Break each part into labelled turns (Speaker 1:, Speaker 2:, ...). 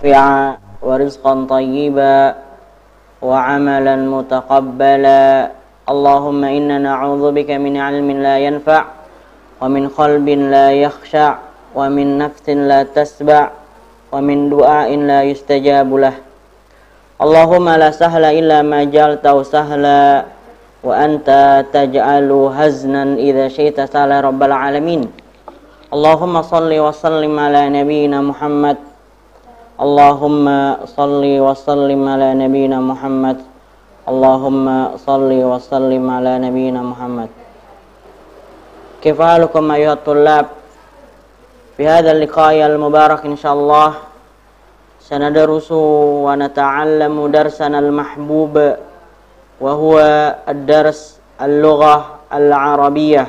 Speaker 1: نافعا ورزقا طيبا وعملا متقبلا اللهم إنا نعوذ بك من علم لا ينفع ومن قلب لا يخشع ومن نفس لا تشبع ومن دعاء لا يستجاب له اللهم لا سهل إلا ما جعلته سهلا وأنت تجعل حزنا إذا شئت سهلا رب العالمين اللهم صل وسلم على نبينا محمد اللهم صل وسلم على نبينا محمد اللهم صل وسلم على نبينا محمد كيف حالكم أيها الطلاب في هذا اللقاء المبارك إن شاء الله سندرس ونتعلم درسنا المحبوب وهو الدرس اللغة العربية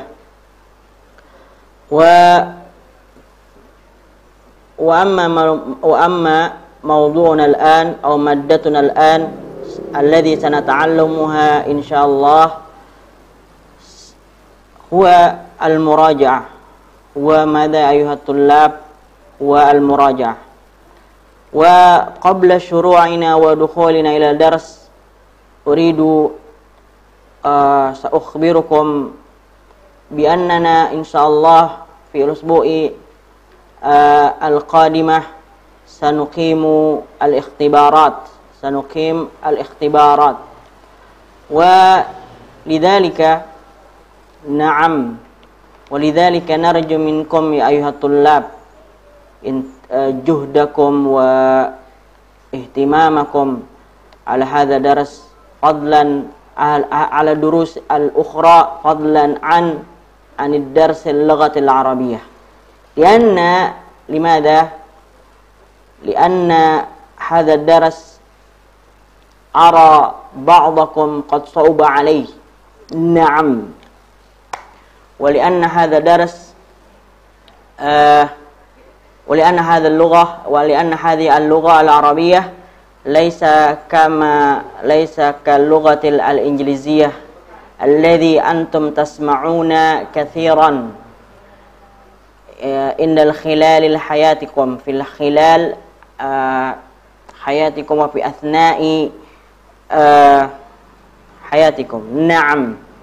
Speaker 1: وأما موضوعنا الآن أو مادتنا الآن الذي سنتعلمها إن شاء الله هو المراجعة. وماذا أيها الطلاب؟ والمراجعة. وقبل شروعنا ودخولنا إلى الدرس أريد سأخبركم بأننا إن شاء الله في الأسبوع القادمة سنقيم الاختبارات ولذلك نرجو منكم يا أيها الطلاب جهدكم واهتمامكم على هذا الدرس فضلا على الدروس الأخرى فضلا عن الدرس اللغة العربية لأن هذا الدرس أرى بعضكم قد صعب عليه نعم ولأن هذا درس ولأن هذه اللغة العربية ليس كاللغة الإنجليزية الذي أنتم تسمعون كثيرا إن خلال حياتكم حياتكم وفي أثناء حياتكم نعم.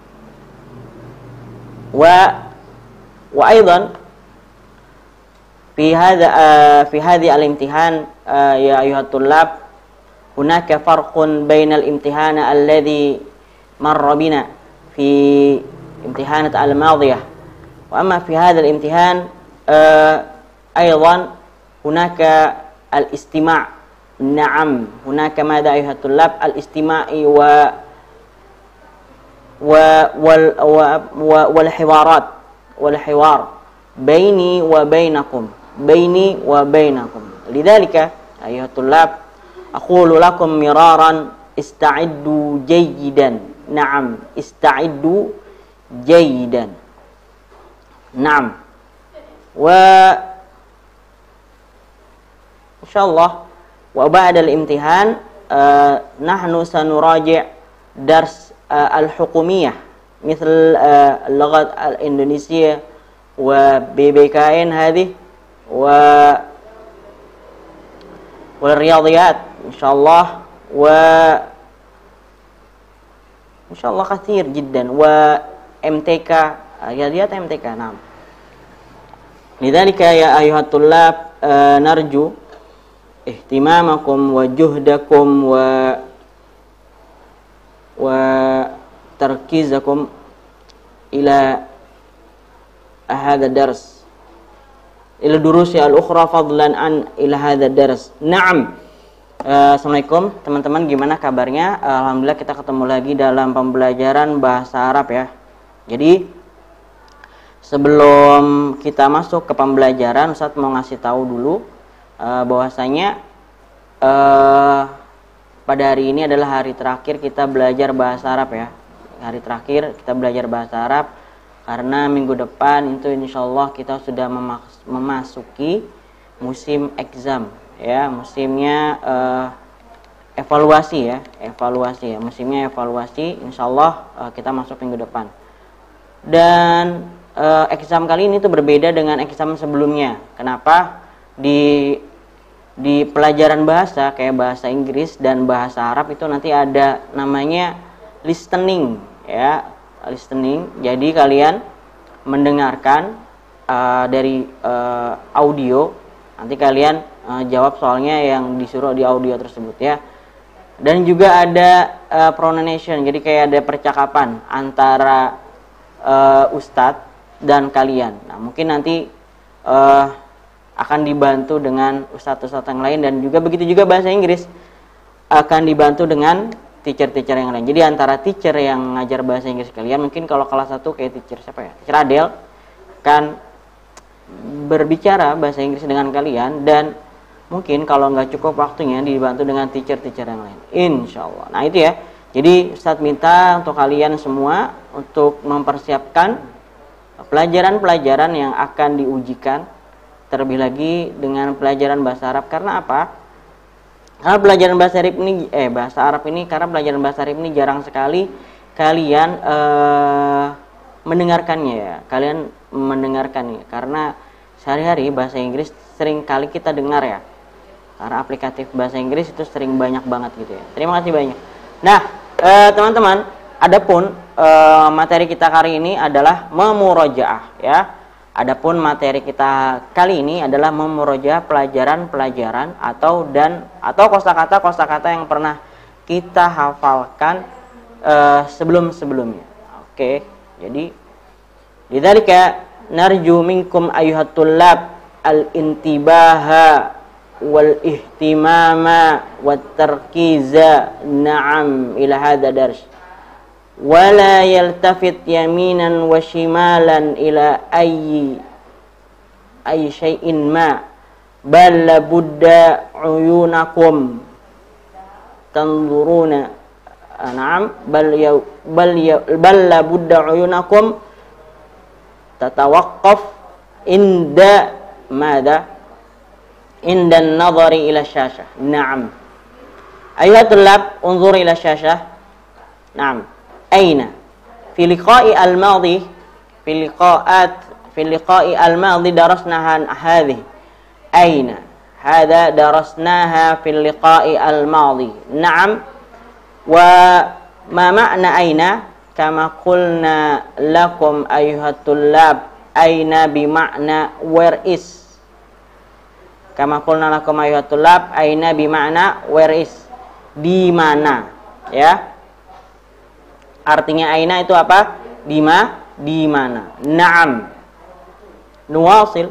Speaker 1: وأيضا في هذه الامتحان يا أيها الطلاب هناك فرق بين الامتحان الذي مر بنا في امتحانات الماضية وأما في هذا الامتحان أيضا هناك الاستماع نعم هناك ماذا أيها الطلاب؟ الاستماع والحوار بيني وبينكم لذلك أيها الطلاب أقول لكم مرارا استعدوا جيدا نعم استعدوا جيدا نعم. إن شاء الله وبعد الامتحان نحن سنراجع درس الحكومية مثل اللغة الإندونيسية وBBKN هذه والرياضيات إن شاء الله إن شاء الله كثير جدا وMTK رياضيات MTK نعم. لذلك يا أيها الطلاب نرجو اهتمامكم وجهدكم وتركيزكم إلى هذا الدرس إلى الدروس الأخرى فضلا عن إلى هذا الدرس نعم. Assalamualaikum teman-teman, gimana kabarnya? Alhamdulillah kita ketemu lagi dalam pembelajaran bahasa Arab ya. Jadi sebelum kita masuk ke pembelajaran, Ustaz mau ngasih tahu dulu bahwasanya pada hari ini adalah hari terakhir kita belajar bahasa Arab ya. Hari terakhir kita belajar bahasa Arab karena minggu depan itu insyaallah kita sudah memasuki musim exam ya, musimnya evaluasi ya, musimnya evaluasi. Insyaallah kita masuk minggu depan. Dan exam kali ini tuh berbeda dengan exam sebelumnya. Kenapa? Di di pelajaran bahasa kayak bahasa Inggris dan bahasa Arab itu nanti ada namanya listening ya, listening. Jadi kalian mendengarkan dari audio, nanti kalian jawab soalnya yang disuruh di audio tersebut ya. Dan juga ada pronunciation, jadi kayak ada percakapan antara ustadz dan kalian. Nah mungkin nanti akan dibantu dengan ustadz-ustadz yang lain, dan juga begitu juga bahasa Inggris akan dibantu dengan teacher-teacher yang lain. Jadi antara teacher yang ngajar bahasa Inggris kalian, mungkin kalau kelas 1 kayak teacher siapa ya? Teacher Adel kan berbicara bahasa Inggris dengan kalian, dan mungkin kalau nggak cukup waktunya dibantu dengan teacher-teacher yang lain, insya Allah. Nah itu ya, jadi Ustadz minta untuk kalian semua untuk mempersiapkan pelajaran-pelajaran yang akan diujikan, terlebih lagi dengan pelajaran bahasa Arab. Karena apa? Karena pelajaran bahasa Arab ini karena pelajaran bahasa Arab ini jarang sekali kalian mendengarkannya ya. Kalian mendengarkannya karena sehari-hari bahasa Inggris sering kali kita dengar ya. Karena aplikatif bahasa Inggris itu sering banyak banget gitu ya. Terima kasih banyak. Nah, teman-teman, adapun materi kita kali ini adalah memurojaah ya. Adapun materi kita kali ini adalah memurojaah pelajaran-pelajaran atau kosakata yang pernah kita hafalkan sebelum-sebelumnya. Oke. Jadi lidzalika narju minkum ayyuhat tullab al-intibaha wal ihtimama wat tarkiza na'am ila hadha dars wala yaltafit yaminan wa shimalan ila ayyi shay'in ma bal labudda uyunakum tanzuruna na'am bal labudda uyunakum tatawaqqaf inda madha inda an-nazari ila syashah. Na'am. Ayuhat tulab, unzur ila syashah. Na'am. Aina fi liqa'i al-madhi fi liqa'i al-madhi darasnaha hadhihi. Aina hadha darasnaha fi liqa'i al-madhi. Na'am. Wa ma ma'na aina kama qulna lakum ayuhat tulab, aina bima'na where is. Kama qulna lakum ayuhat tulab, aina bima'na where is, di mana ya. Artinya aina itu apa? Di mana. Na'am. Nuwasil.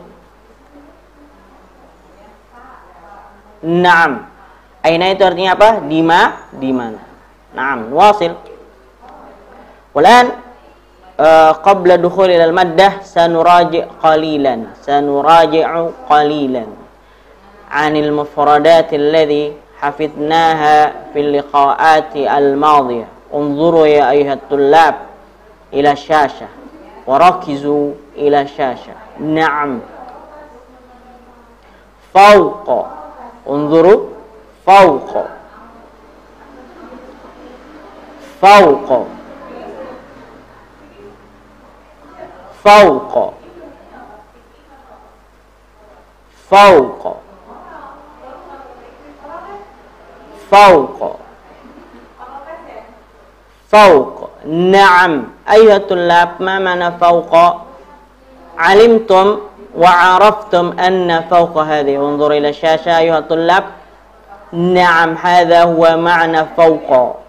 Speaker 1: Na'am. Aina itu artinya apa? Di mana. Na'am. Nuwasil. Walan qabla dukhul ila al-maddah sanuraji'u qalilan anil mufradati alladhi hafidnaha fil liqa'ati al-madiyah. Unzuru ya ayyuhat tullab ila syashah wa rakizu ila syashah. Na'am. Fawqa. Unzuru fawqa. Fawqa. Fawqa. Fawqa. Fawqa. Fawqa. Na'am. Ayuhat tullab, ma mana fawqa? Alimtum wa araftum anna fawqa hadhihi. Unzur ila syashah ayuhat tullab. Na'am, hadha huwa ma'na fawqa.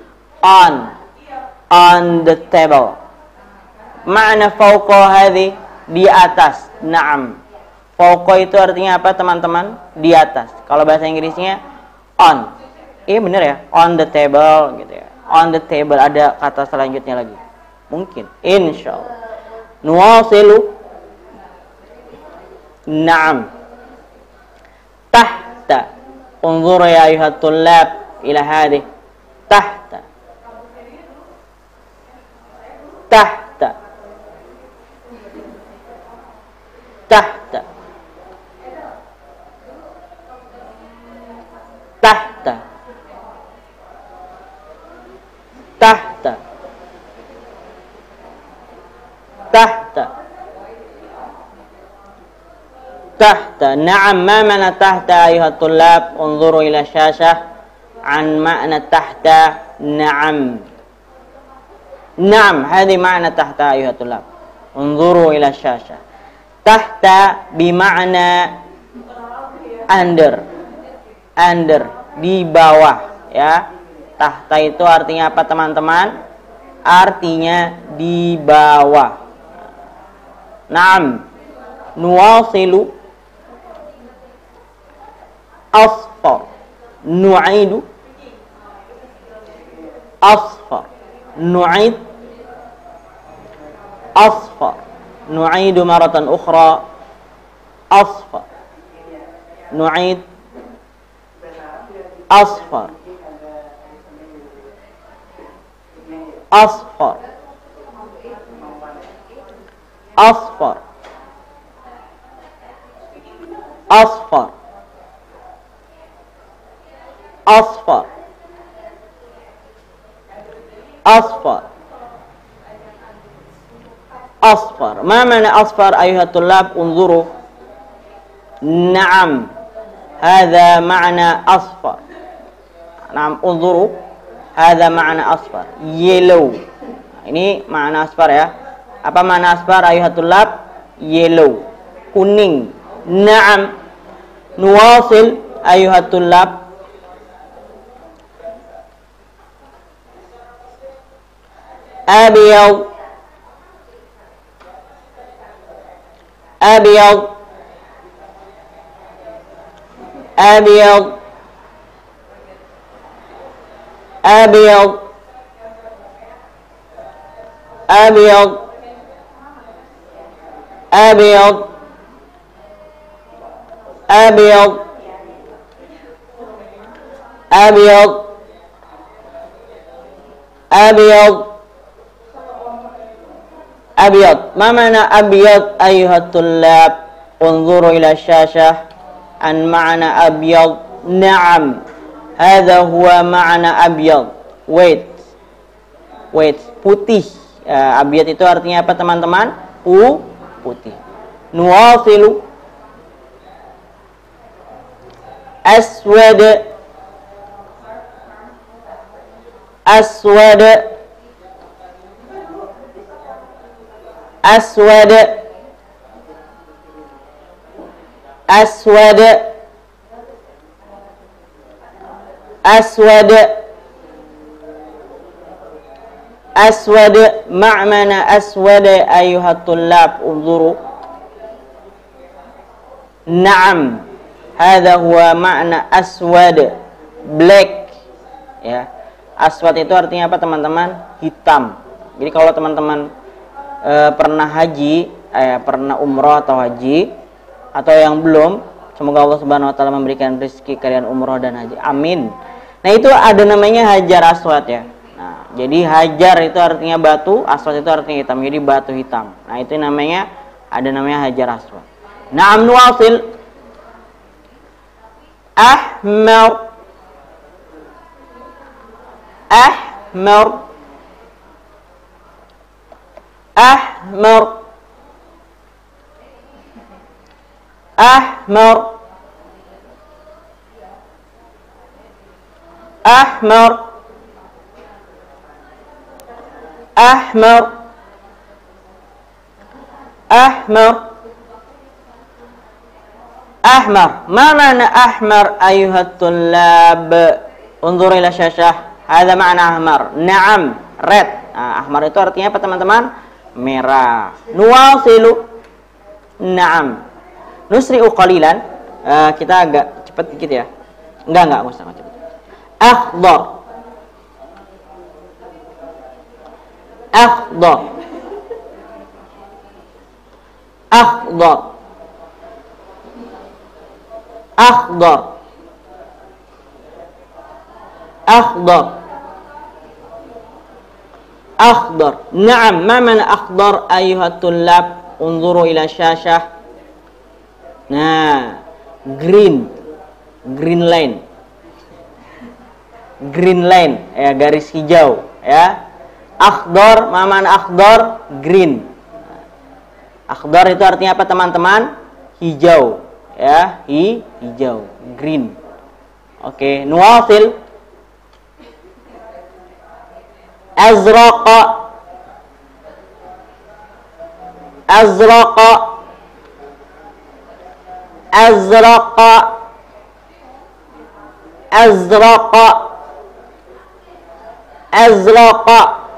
Speaker 1: On the table. Ma'na fawqa hadhihi, di atas. Na'am. Fawqa itu artinya apa teman-teman? Di atas. Kalau bahasa Inggrisnya on. Iya bener ya, on the table gitu ya. On the table, ada kata selanjutnya lagi. Mungkin, insyaallah. Nuwasilu. Naam. Tahta. Unzur ya ayuhat tullab ila hadhihi. Tahta. Tahta. Tahta. Tahta. Tahta. Tahta. Tahta. tahta. Na'am, ma mana tahta ayuhat tullab? Unzuru ila syashah an ma'na tahta. Na'am. Na'am, hadhi ma'na tahta ayuhat tullab. Unzuru ila syashah. Tahta bima'na under. Under, di bawah, ya. Tahta itu artinya apa, teman-teman? Artinya di bawah. Naam. Nuwasilu asfar. Nu'idu asfar. Nu'id asfar. Nu'idu maratan ukhra asfar. Nu'id asfar. Asfar. Asfar. Asfar. Asfar. Asfar. Asfar. Ma mana asfar ayuhat tullab? Unzuru. Na'am. Hadha ma'na asfar. Na'am, unzuru. Hadha ma'na asfar. Yellow. Ini makna asfar, ya. Apa makna asfar ayuhat tullab? Yellow. Kuning. Na'am. Nuwasil ayuhat tullab. Abyad. Abyad. Abyad. Abyad. Abyad. Abyad. Abyad. Abyad. Abyad. Abyad. Ma mana abyad ayuhat tullab? Unzuru ila syashah an ma'na abyad. Na'am. Hadha huwa ma'na abyad. Wait. Putih. Abyad itu artinya apa, teman-teman? Putih. Nuwasilu aswad. Aswad. Aswad. Aswad. Aswad. Aswad. Ma'mana aswad ayuhat tullab? Unzuru. Na'am. Hadha huwa ma'na aswad. Black, ya. Aswad itu artinya apa, teman-teman? Hitam. Jadi kalau teman-teman pernah haji, pernah umroh atau haji, atau yang belum, semoga Allah Subhanahu wa taala memberikan rezeki kalian umroh dan haji. Amin. Nah, itu ada namanya hajar aswad, ya. Nah, jadi hajar itu artinya batu, aswad itu artinya hitam. Jadi batu hitam. Nah, itu namanya, ada namanya hajar aswad. Na'am, nuwasil. Ahmar. Ahmar. Ahmar. Ahmar. Ahmar. Ahmar. Ahmar. Ahmar. Ma mana ahmar ayuhat tullab? Unzur ila syashah. Hadha ma'na ahmar. Na'am, red. Nah, ahmar itu artinya apa, teman-teman? Merah. Nuwasilu. Na'am. Nusri'u qalilan. Kita agak cepat dikit, ya. Enggak usah cepat. Akhdar. Akhdar. Akhdar. Akhdar. Akhdar. Akhdar. Naam, ma mana akhdar ayuhat tullab? Unzuru ila syashah. Nah, green. Green line. Green line, ya, garis hijau, ya. Akhdar, ma mana akhdar? Green. Akhdar itu artinya apa, teman-teman? Hijau. ya, hijau, green. Oke, nuwasil. Azraqa, azraqa, azraqa, azraqa, azraqa,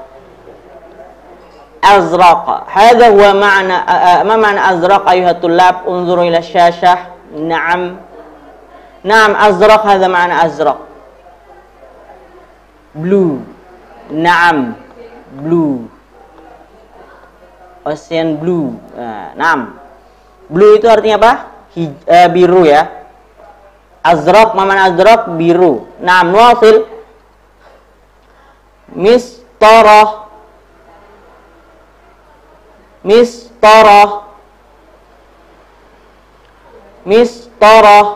Speaker 1: azraqa. Hadha huwa ma'na ma ma'na azraq ayuha tullab? Unzuru ila syashah. Na'am. Na'am, azraq hadha ma'na azraq. Blue. Na'am, blue. Ocean blue. Na'am. Blue itu artinya apa? Biru ya. Azraq, mana azraq? Biru. Na'am, nuwasil. Mistarah. Mistarah. Mistarah.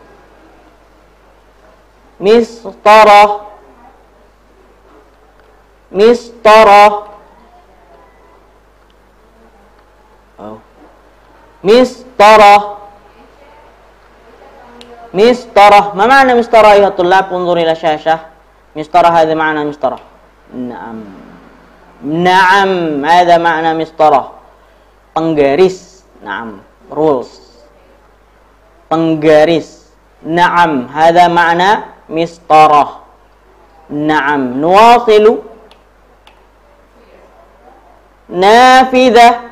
Speaker 1: Mistarah. Mistarah. Oh. Mistarah. Mistarah. Ma ma'na mistarah ya tullab? Unzur ila syashah. Mistarah hadha ma'na mistarah. Naam. Naam, hadha ma'na mistarah. Penggaris. Naam. Rules. Penggaris. Naam, hadha ma'na mistarah. Naam. Nuwasilu. Nafidah.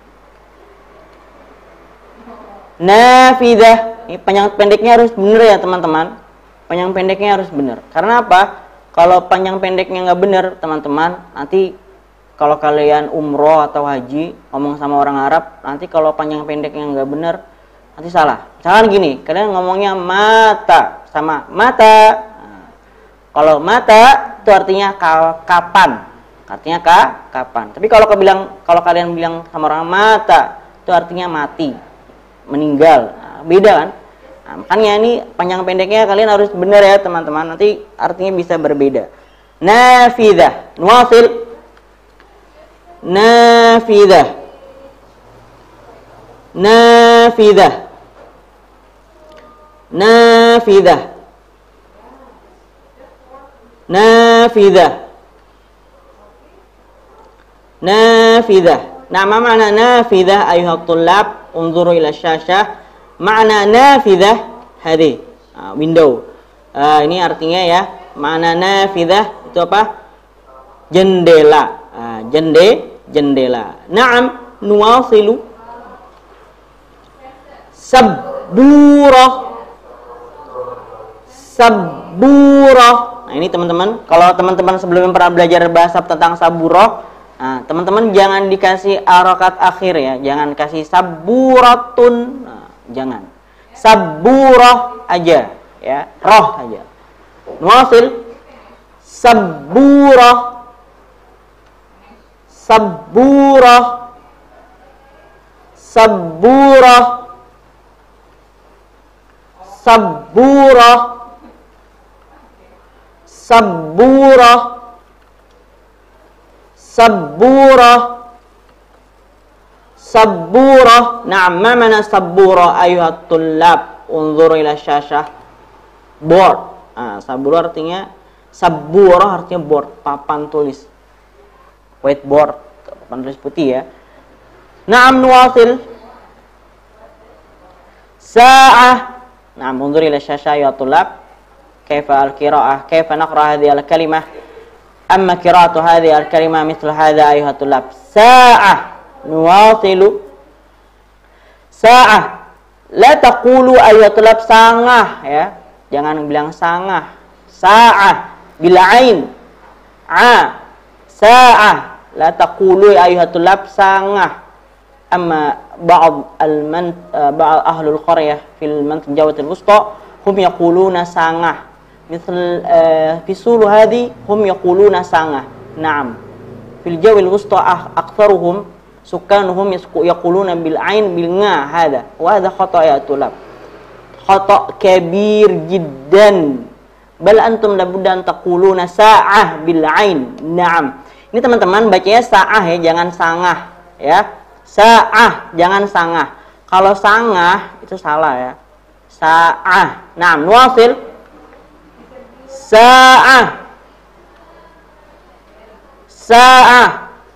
Speaker 1: Nafidah. Ini panjang pendeknya harus benar ya teman-teman. Panjang pendeknya harus benar. Karena apa? Kalau panjang pendeknya nggak benar teman-teman, nanti kalau kalian umroh atau haji ngomong sama orang Arab, nanti kalau panjang pendeknya nggak benar, nanti salah. Misalkan gini, kalian ngomongnya mata sama mata. Nah, kalau mata itu artinya kapan. Artinya kapan. Tapi kalau kalian bilang sama orang mata, itu artinya mati, meninggal. Nah, beda kan? Nah, makanya ini panjang pendeknya kalian harus benar ya teman-teman. Nanti artinya bisa berbeda. Nafidah. Nuwasil. Nafidah. Nafidah. Nafidah. Nafidah. Nafidah. Nah, ma ma'na nafidah ayuhat tullab? Unzuru ila syashah. Ma'na nafidah hadhi. Window. Ini artinya ya, ma'na nafidah itu apa? Jendela. Jendela. Na'am, nuwasilu. Sabburah. Sabburah. Nah, ini teman-teman, kalau teman-teman sebelumnya pernah belajar bahasa tentang saburah, nah, teman-teman jangan dikasih harokat akhir ya, jangan kasih saburatun, nah, jangan. Saburah aja ya, roh aja. Nuwasil. Saburah. Saburah. Saburah. Saburah. Saburah. Saburah. Saburah. Na'am, ma mana saburah ayuhat tullab? Unzur ila syashah. Board. Saburah artinya, saburah artinya board, papan tulis. Whiteboard, papan tulis putih ya. Na'am, nuwasil. Sa'ah. Na'am, unzur ila syashah ya tullab. Kaifa al-qira'ah? Kaifa naqra hadhihi al-kalimah? Amma qira'atu hadhihi al-kalimah mithla hadha ayuha tullab. Sa'ah. Nuwasilu. Sa'ah. La taqulu ayuha tullab sangah ya. Jangan bilang sangah. Sa'ah bil ain. Sa'ah. La taqulu ayuha tullab sangah. Amma ba'd ahlul qaryah fil mantiqah al-wusta hum yaquluna sangah. مثل في سول هذه هم يقولون سانغة. نعم في الجو الوسطى أكثرهم سكانهم يقولون بالعين بالغاء. هذا وهذا خطأ يا طلاب، خطأ كبير جدا. بل أنتم لابد أن تقولون ساعة بالعين. نعم. Ini teman-teman bacanya sa'ah ya, jangan sangah ya. Sa'ah, jangan sangah. Kalau sangah itu salah ya. sa'ah. Naam, nuwasil. Sa'ah. Sa'ah.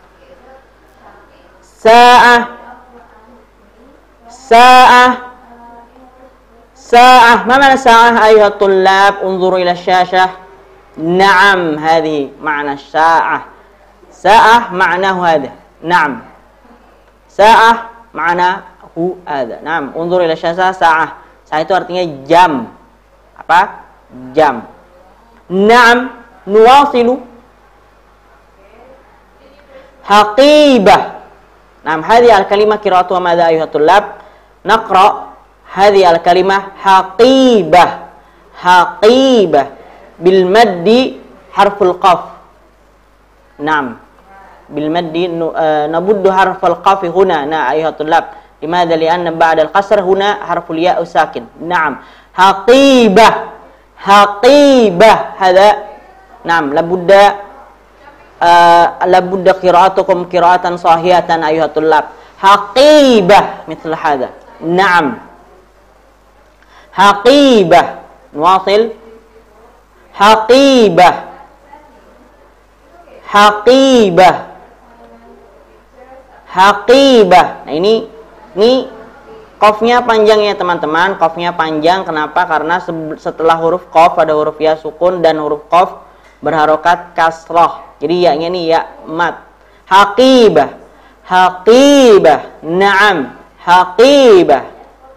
Speaker 1: Sa'ah. Sa'ah. Sa'ah. Ma mana sa'ah ayuha tullab? Unzuru ila syashah. Naam, hadhihi ma'na sa'ah. Sa'ah ma'nahu hadha. Naam. Sa'ah ma'nahu hadha. Naam, unzur ila syashah sa'ah. Sa'ah itu artinya jam. Apa? Jam. Naam, nuwasilu. Haqibah. Naam, hadhihi al-kalimah qira'atu wa madha ayuha tullab? Naqra hadhihi al-kalimah haqibah. Haqibah. Bil maddi harful qaf. Naam. Bil maddi nabuddu harful qaf huna. Na ayuha tullab. Limadha li'anna ba'da al-qasr huna harful ya'u sakin. Naam. Haqibah. Haqibah. Hadha. Naam. Labudda qira'atukum qira'atan sahihatan ayuha tullab. Haqibah. Mithl hadha. Naam. Haqibah. Nuwasil. Haqibah. Haqibah. Haqibah. Nah ini qafnya panjang ya teman-teman. Qafnya panjang kenapa? Karena setelah huruf qaf ada huruf ya sukun dan huruf qaf berharokat kasrah. Jadi ya-nya nih ya mat. Haqibah. Haqibah. Naam. Haqibah.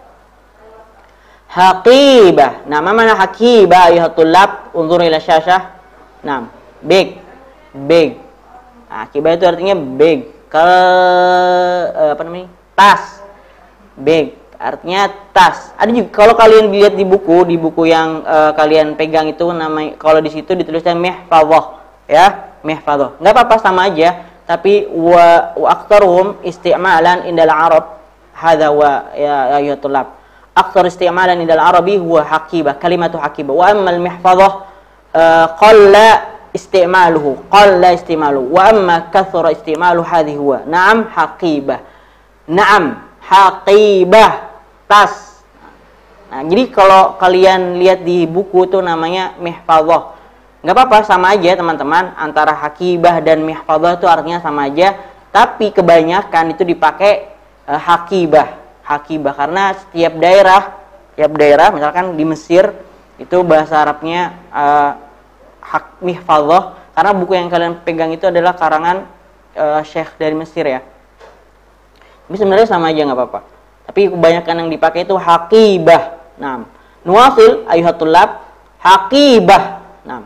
Speaker 1: Haqibah. Nah, mana haqibah ayuha tullab? Unzur ila syashah. Nah, big. Big. Haqibah itu artinya big. Apa namanya? Tas. Big. Artinya tas. Ada juga kalau kalian lihat di buku yang kalian pegang itu namanya, kalau di situ dituliskan mihfadhah, ya, mihfadhah. Enggak apa-apa, sama aja, tapi wa aktsaruhum isti'malan indal arab hadza wa ya ayuha tullab. Aktsar isti'malan indal arabi huwa haqibah, kalimatu haqibah. Wa amma al-mihfadhah qalla isti'maluhu, wa amma kathura isti'malu hadhihi huwa. Na'am haqibah. Na'am haqibah, tas. Nah, jadi kalau kalian lihat di buku itu namanya mihfadhah. Enggak apa-apa, sama aja teman-teman, antara haqibah dan mihfadhah itu artinya sama aja, tapi kebanyakan itu dipakai haqibah. Haqibah karena setiap daerah misalkan di Mesir itu bahasa Arabnya mihfadhah, karena buku yang kalian pegang itu adalah karangan syekh dari Mesir ya. Tapi sebenarnya sama aja nggak apa-apa. Tapi kebanyakan yang dipakai itu haqibah. Nah, nuwasil ayuha tullab. Haqibah. Nah,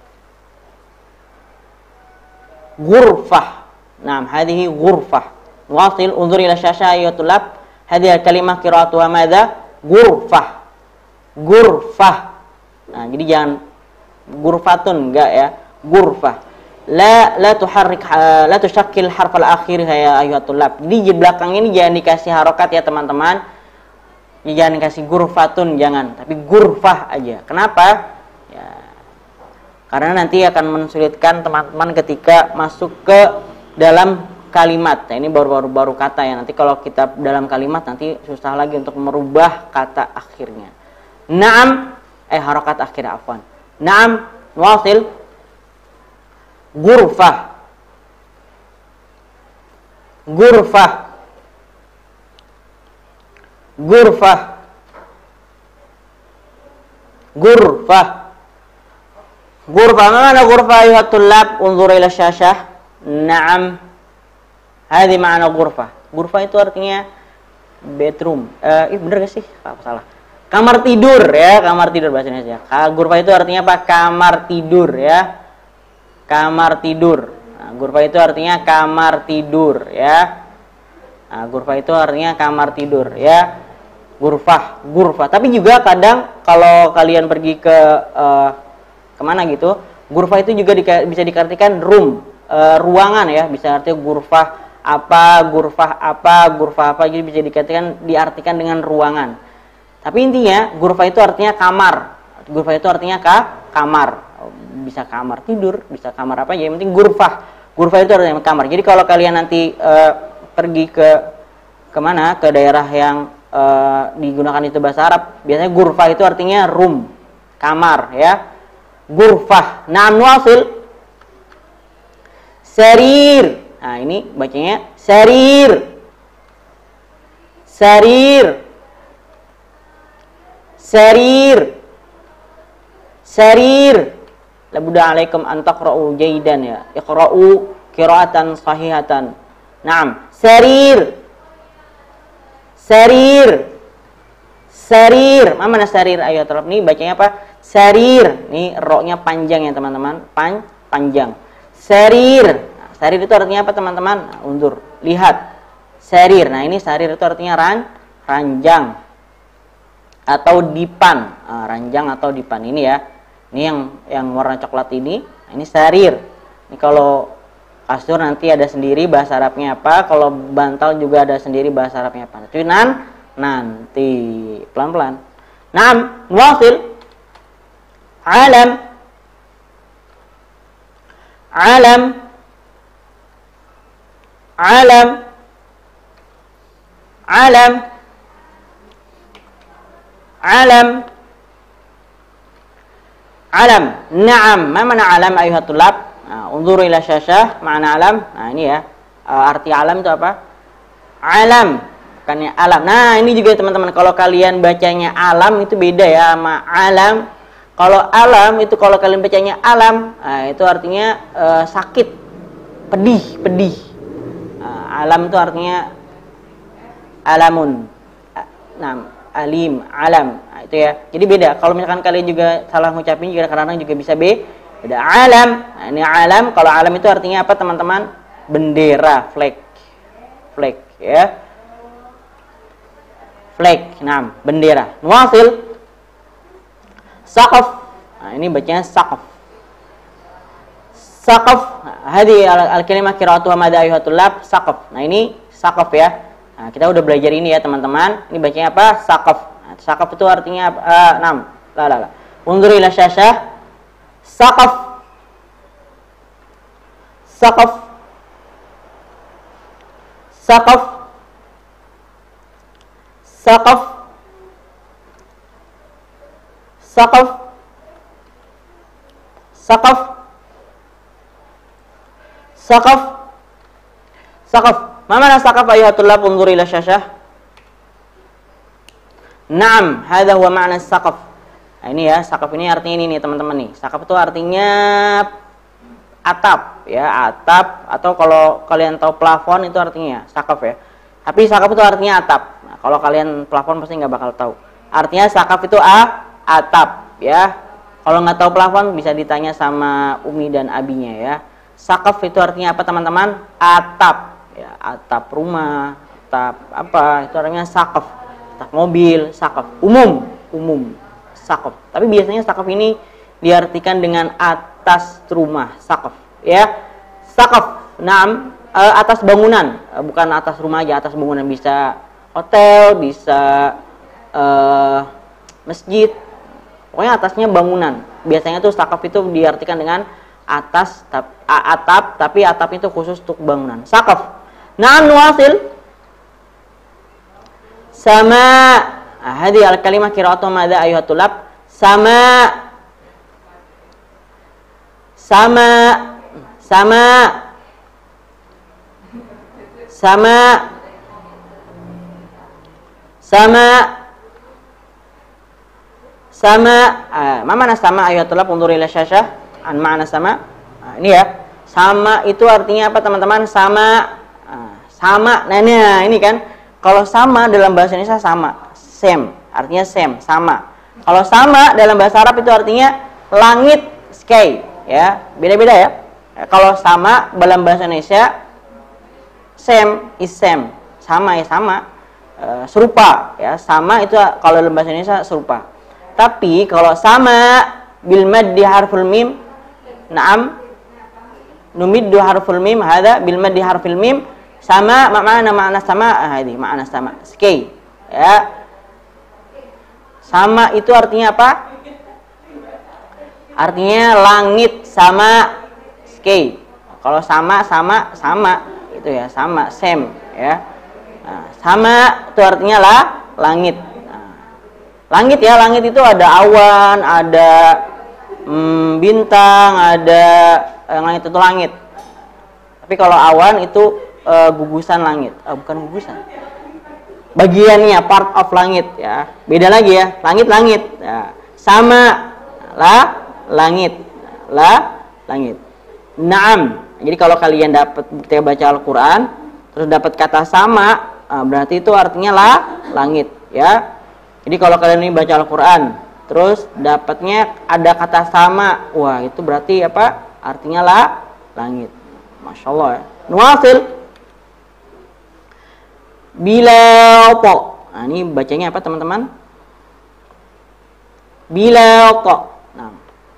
Speaker 1: ghurfah. Nah, hadhihi ghurfah. Nuwasil, unzur ila syashah ayuha tullab. Hadhihi kalimah qira'atuha madza? Ghurfah. Ghurfah. Nah, jadi jangan ghurfatun, enggak ya. Ghurfah. La tuharrik, la tusyakkil harf al-akhir ya ayuha tullab. Jadi di belakang ini jangan dikasih harokat ya teman-teman. Jangan dikasih ghurfatun, jangan, tapi ghurfah aja. Kenapa? Ya, karena nanti akan mensulitkan teman-teman ketika masuk ke dalam kalimat. Nah, ini baru kata ya. Nanti kalau kita dalam kalimat nanti susah lagi untuk merubah kata akhirnya. Naam, harokat akhirnya afwan. Naam, wasil. Ghurfah. Ghurfah. Ghurfah. Ghurfah. Ghurfah. Mana ghurfah ayuha tullab? Unzur ila syashah. Naam. Hadhi ma'na ghurfah. Ghurfah itu artinya bedroom. Bener gak sih? Apa salah? Kamar tidur ya, kamar tidur bahasa Indonesia. Ghurfah itu artinya apa? Kamar tidur ya. Kamar tidur. Nah, ghurfah itu artinya kamar tidur ya. Nah, ghurfah itu artinya kamar tidur ya. Ghurfah, ghurfah. Tapi juga kadang kalau kalian pergi ke kemana gitu, ghurfah itu juga bisa diartikan room, ruangan ya. Bisa artinya ghurfah apa, jadi bisa diartikan dengan ruangan. Tapi intinya ghurfah itu artinya kamar. Ghurfah itu artinya kamar. Bisa kamar tidur, bisa kamar apa aja, yang penting ghurfah. Ghurfah itu artinya kamar. Jadi kalau kalian nanti pergi ke kemana, ke daerah yang digunakan itu bahasa Arab. Biasanya gurfah itu artinya room, kamar ya. Gurfah. Naam, nuwasil. Sarir. Nah, ini bacanya sarir. Sarir. Sarir. Sarir. Labudda alaikum an taqra'u jaydan ya. Iqra'u qira'atan sahihatan. Naam, sarir. Sarir. Sarir. Mana sarir ayat Arab ini bacanya apa? Sarir. Ini ro-nya panjang ya teman-teman. Panjang. Sarir. Nah, sarir itu artinya apa teman-teman? Nah, undur. Lihat. Sarir. Nah, ini sarir itu artinya ranjang atau dipan. Nah, ranjang atau dipan ini ya. Ini yang warna coklat ini. Nah, ini sarir. Ini kalau kasur nanti ada sendiri bahasa Arabnya apa. Kalau bantal juga ada sendiri bahasa Arabnya apa. Tapi nanti pelan-pelan. Naam, nuwasil. Alam. Alam. Alam. Alam. Alam. Alam. Naam. Ma mana alam ayuhat tulab? Unzuru ila syashah. Ma'ana alam. Nah, ini ya. Arti alam itu apa? Alam. Bukannya alam. Nah, ini juga teman-teman. Kalau kalian bacanya alam itu beda ya sama alam. Kalau alam itu kalau kalian bacanya alam, nah, itu artinya sakit, pedih. Alam itu artinya alamun. Nah, alim, alam. Nah, itu ya. Jadi beda. Kalau misalkan kalian juga salah ngucapin juga kadang-kadang juga bisa beda. Alam. Nah, ini alam. Kalau alam itu artinya apa teman-teman? Bendera, flag ya. Flag. Nah, bendera. Nuwasil. Saqaf. Nah, ini bacanya saqaf. Saqaf. Hadi al-kalimah qira'atuha madha ayuhatul lab. Saqaf. Nah, ini saqaf ya. Nah, kita udah belajar ini ya, teman-teman. Ini bacanya apa? Saqaf. Nah, saqaf itu artinya la. Unzur ila syashah. Saqaf. Saqaf. Saqaf. Saqaf. Saqaf. Saqaf. Saqaf. Saqaf. Ma mana saqaf ayuhatul lab? Unzur ila syashah. Naam, hadha huwa ma'na saqaf. Nah, ini ya, saqaf ini artinya ini nih teman-teman nih. Saqaf itu artinya atap ya, atap, atau kalau kalian tahu plafon itu artinya saqaf ya. Tapi saqaf itu artinya atap. Nah, kalau kalian plafon pasti nggak bakal tahu. Artinya saqaf itu atap ya. Kalau nggak tahu plafon bisa ditanya sama Umi dan Abinya ya. Saqaf itu artinya apa teman-teman? Atap ya, atap rumah, atap apa? Itu artinya saqaf. Atap mobil, saqaf. Umum saqaf. Tapi biasanya saqaf ini diartikan dengan atas rumah, saqaf ya. Saqaf. Naam, atas bangunan, bukan atas rumah aja, atas bangunan, bisa hotel, bisa masjid. Pokoknya atasnya bangunan. Biasanya tuh saqaf itu diartikan dengan atas atap, tapi atapnya itu khusus untuk bangunan. Saqaf. Naam, nuwasil. Sama. Hadi al-kalimah qira'atu madza ayuhatul lab. Sama. Sama. Sama. Sama. Sama. Sama. Mana sama ayuhatul lab? Unzur ila syashah. An ma'na sama. Nah, ini ya. Sama itu artinya apa teman-teman? Sama. Sama. Nah, ini kan. Kalau sama dalam bahasa Indonesia sama. Same. Artinya same. Sama. Kalau sama dalam bahasa Arab itu artinya langit, sky. Ya. Beda-beda ya. Kalau sama dalam bahasa Indonesia same is same. Sama ya sama. Serupa. Ya. Sama itu kalau dalam bahasa Indonesia serupa. Tapi kalau sama bil maddi harful mim. Naam. Numiddu harful mim. Hada bil maddi harful mim. Sama makna sama. Ini makna sama. Sky. Ya. Sama itu artinya apa? Artinya langit sama sky. Kalau sama itu ya, sama, same ya. Nah, sama itu artinya langit. Nah, langit ya, langit itu ada awan, ada bintang, ada langit itu langit. Tapi kalau awan itu gugusan langit, bukan gugusan. Bagiannya, part of langit ya. Beda lagi ya, langit-langit. Ya. Sama langit. Langit. Naam. Jadi kalau kalian dapat ketika baca Al-Qur'an terus dapat kata sama, berarti itu artinya langit ya. Jadi kalau kalian ini baca Al-Qur'an terus dapatnya ada kata sama, wah itu berarti apa? Artinya langit. Masya Allah ya. Nuwasil. Bilaqo. Nah, ini bacanya apa teman-teman? Bilaqo. Nah.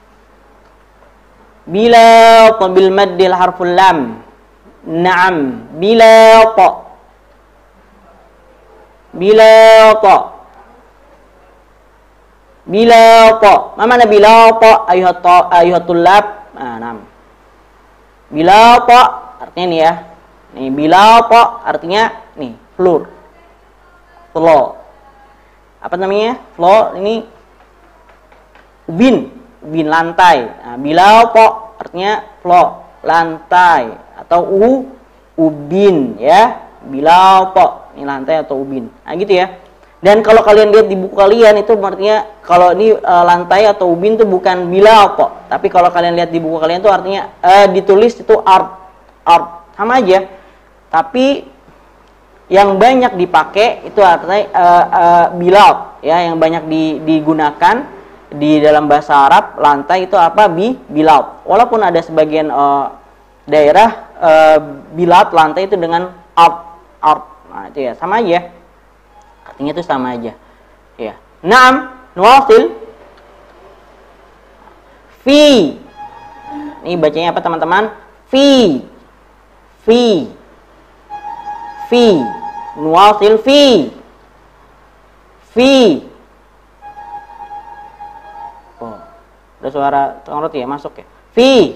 Speaker 1: Bilaqo bil maddil harful lam. Naam. Bilaqo. Bilaqo. Bilaqo. Ma mana bilaqo ayuhat tullab? Nah, naam. Bilaqo artinya nih ya. Nih bilaqo artinya nih floor. Floor. Apa namanya? Floor ini ubin lantai. Nah, bilaqo artinya floor, lantai atau ubin ya. Bilaqo ini lantai atau ubin. Nah, gitu ya. Dan kalau kalian lihat di buku kalian itu artinya kalau ini lantai atau ubin itu bukan bilaqo, tapi kalau kalian lihat di buku kalian itu artinya ditulis itu art sama aja. Tapi yang banyak dipakai itu artinya bilaq ya, yang banyak digunakan di dalam bahasa Arab lantai itu apa? Bilaq. Walaupun ada sebagian daerah bilaq lantai itu dengan art. Nah, itu ya sama aja. Artinya itu sama aja. Ya. Naam, nuwasil. Fi. Ini bacanya apa teman-teman? Fi. Nuwasil fi. Oh, ada suara tengah roti ya masuk ya. Fi.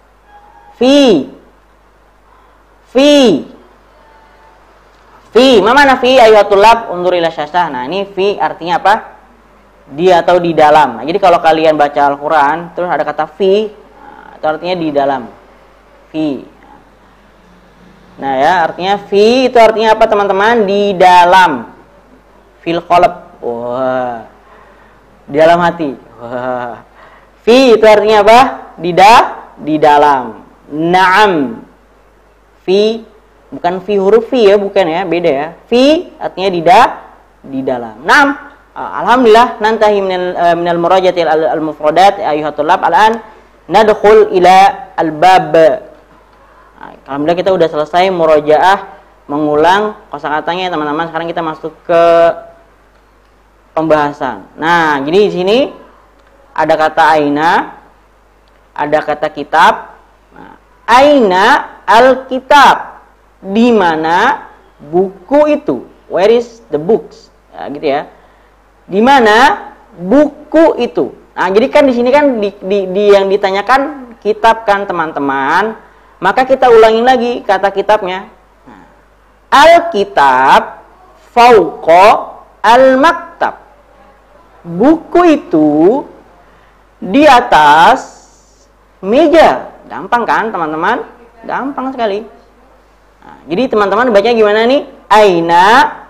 Speaker 1: Fi, mana fi ayuhatul lab undur ila syasah. Nah, ini fi artinya apa? Di atau di dalam. Nah, jadi kalau kalian baca Al-Qur'an terus ada kata fi, itu artinya di dalam. Fi. Nah, ya, artinya fi itu artinya apa, teman-teman? Di dalam. Fil qalb. Wah. Di dalam hati. Wah. Fi itu artinya apa? Di dalam. Naam. Fi bukan fi huruf fi ya, bukan ya, beda ya. Fi artinya di dalam. Naam. Alhamdulillah nantahi minal murajati al-mufradat ayuhatul lab. Al-an nadkhul ila al-bab. Alhamdulillah kita udah selesai murojaah, mengulang kosakatanya teman-teman. Sekarang kita masuk ke pembahasan. Nah, jadi di sini ada kata aina, ada kata kitab. Nah, aina al-kitab, di mana buku itu? Where is the books? Ya, gitu ya. Di mana buku itu? Nah, jadi kan di sini kan di yang ditanyakan kitab kan teman-teman. Maka kita ulangi lagi kata kitabnya. Nah, al-kitab fauqa al-maktab. Buku itu di atas meja. Gampang kan teman-teman? Gampang sekali. Nah, jadi teman-teman baca gimana nih? Aina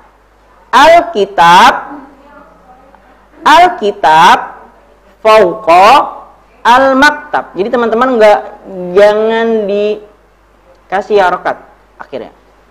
Speaker 1: al-kitab fauqa al-maktab. Jadi teman-teman jangan dikasih harokat akhirnya.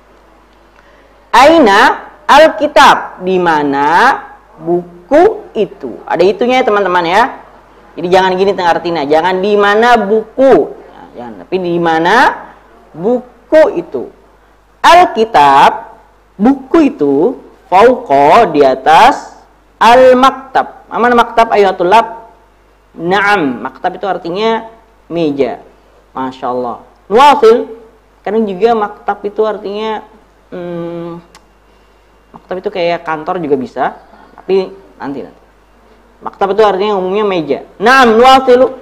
Speaker 1: Aina al-kitab, di mana buku itu. Ada itunya ya teman-teman ya. Jadi jangan gini tengah artinya, jangan di mana buku. Nah, jangan, tapi di mana buku itu. Al-kitab, buku itu fauqa, di atas al-maktab. Mana maktab ayuhatul lab? Naam, maktab itu artinya meja. Masya Allah. Nuwasil, kadang juga maktab itu artinya maktab itu kayak kantor juga bisa, tapi nanti. Maktab itu artinya umumnya meja. Naam, nuwasilu.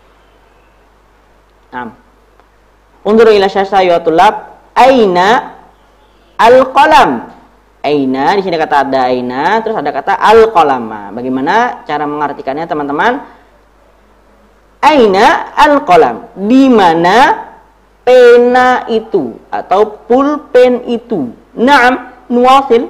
Speaker 1: Naam. Undur ila syasha ayuhatul lab. Aina al-qalam. Aina, di sini kata ada aina, terus ada kata al-qalama. Bagaimana cara mengartikannya teman-teman? Aina al-qalam, di mana pena itu atau pulpen itu. Naam, nuwasil.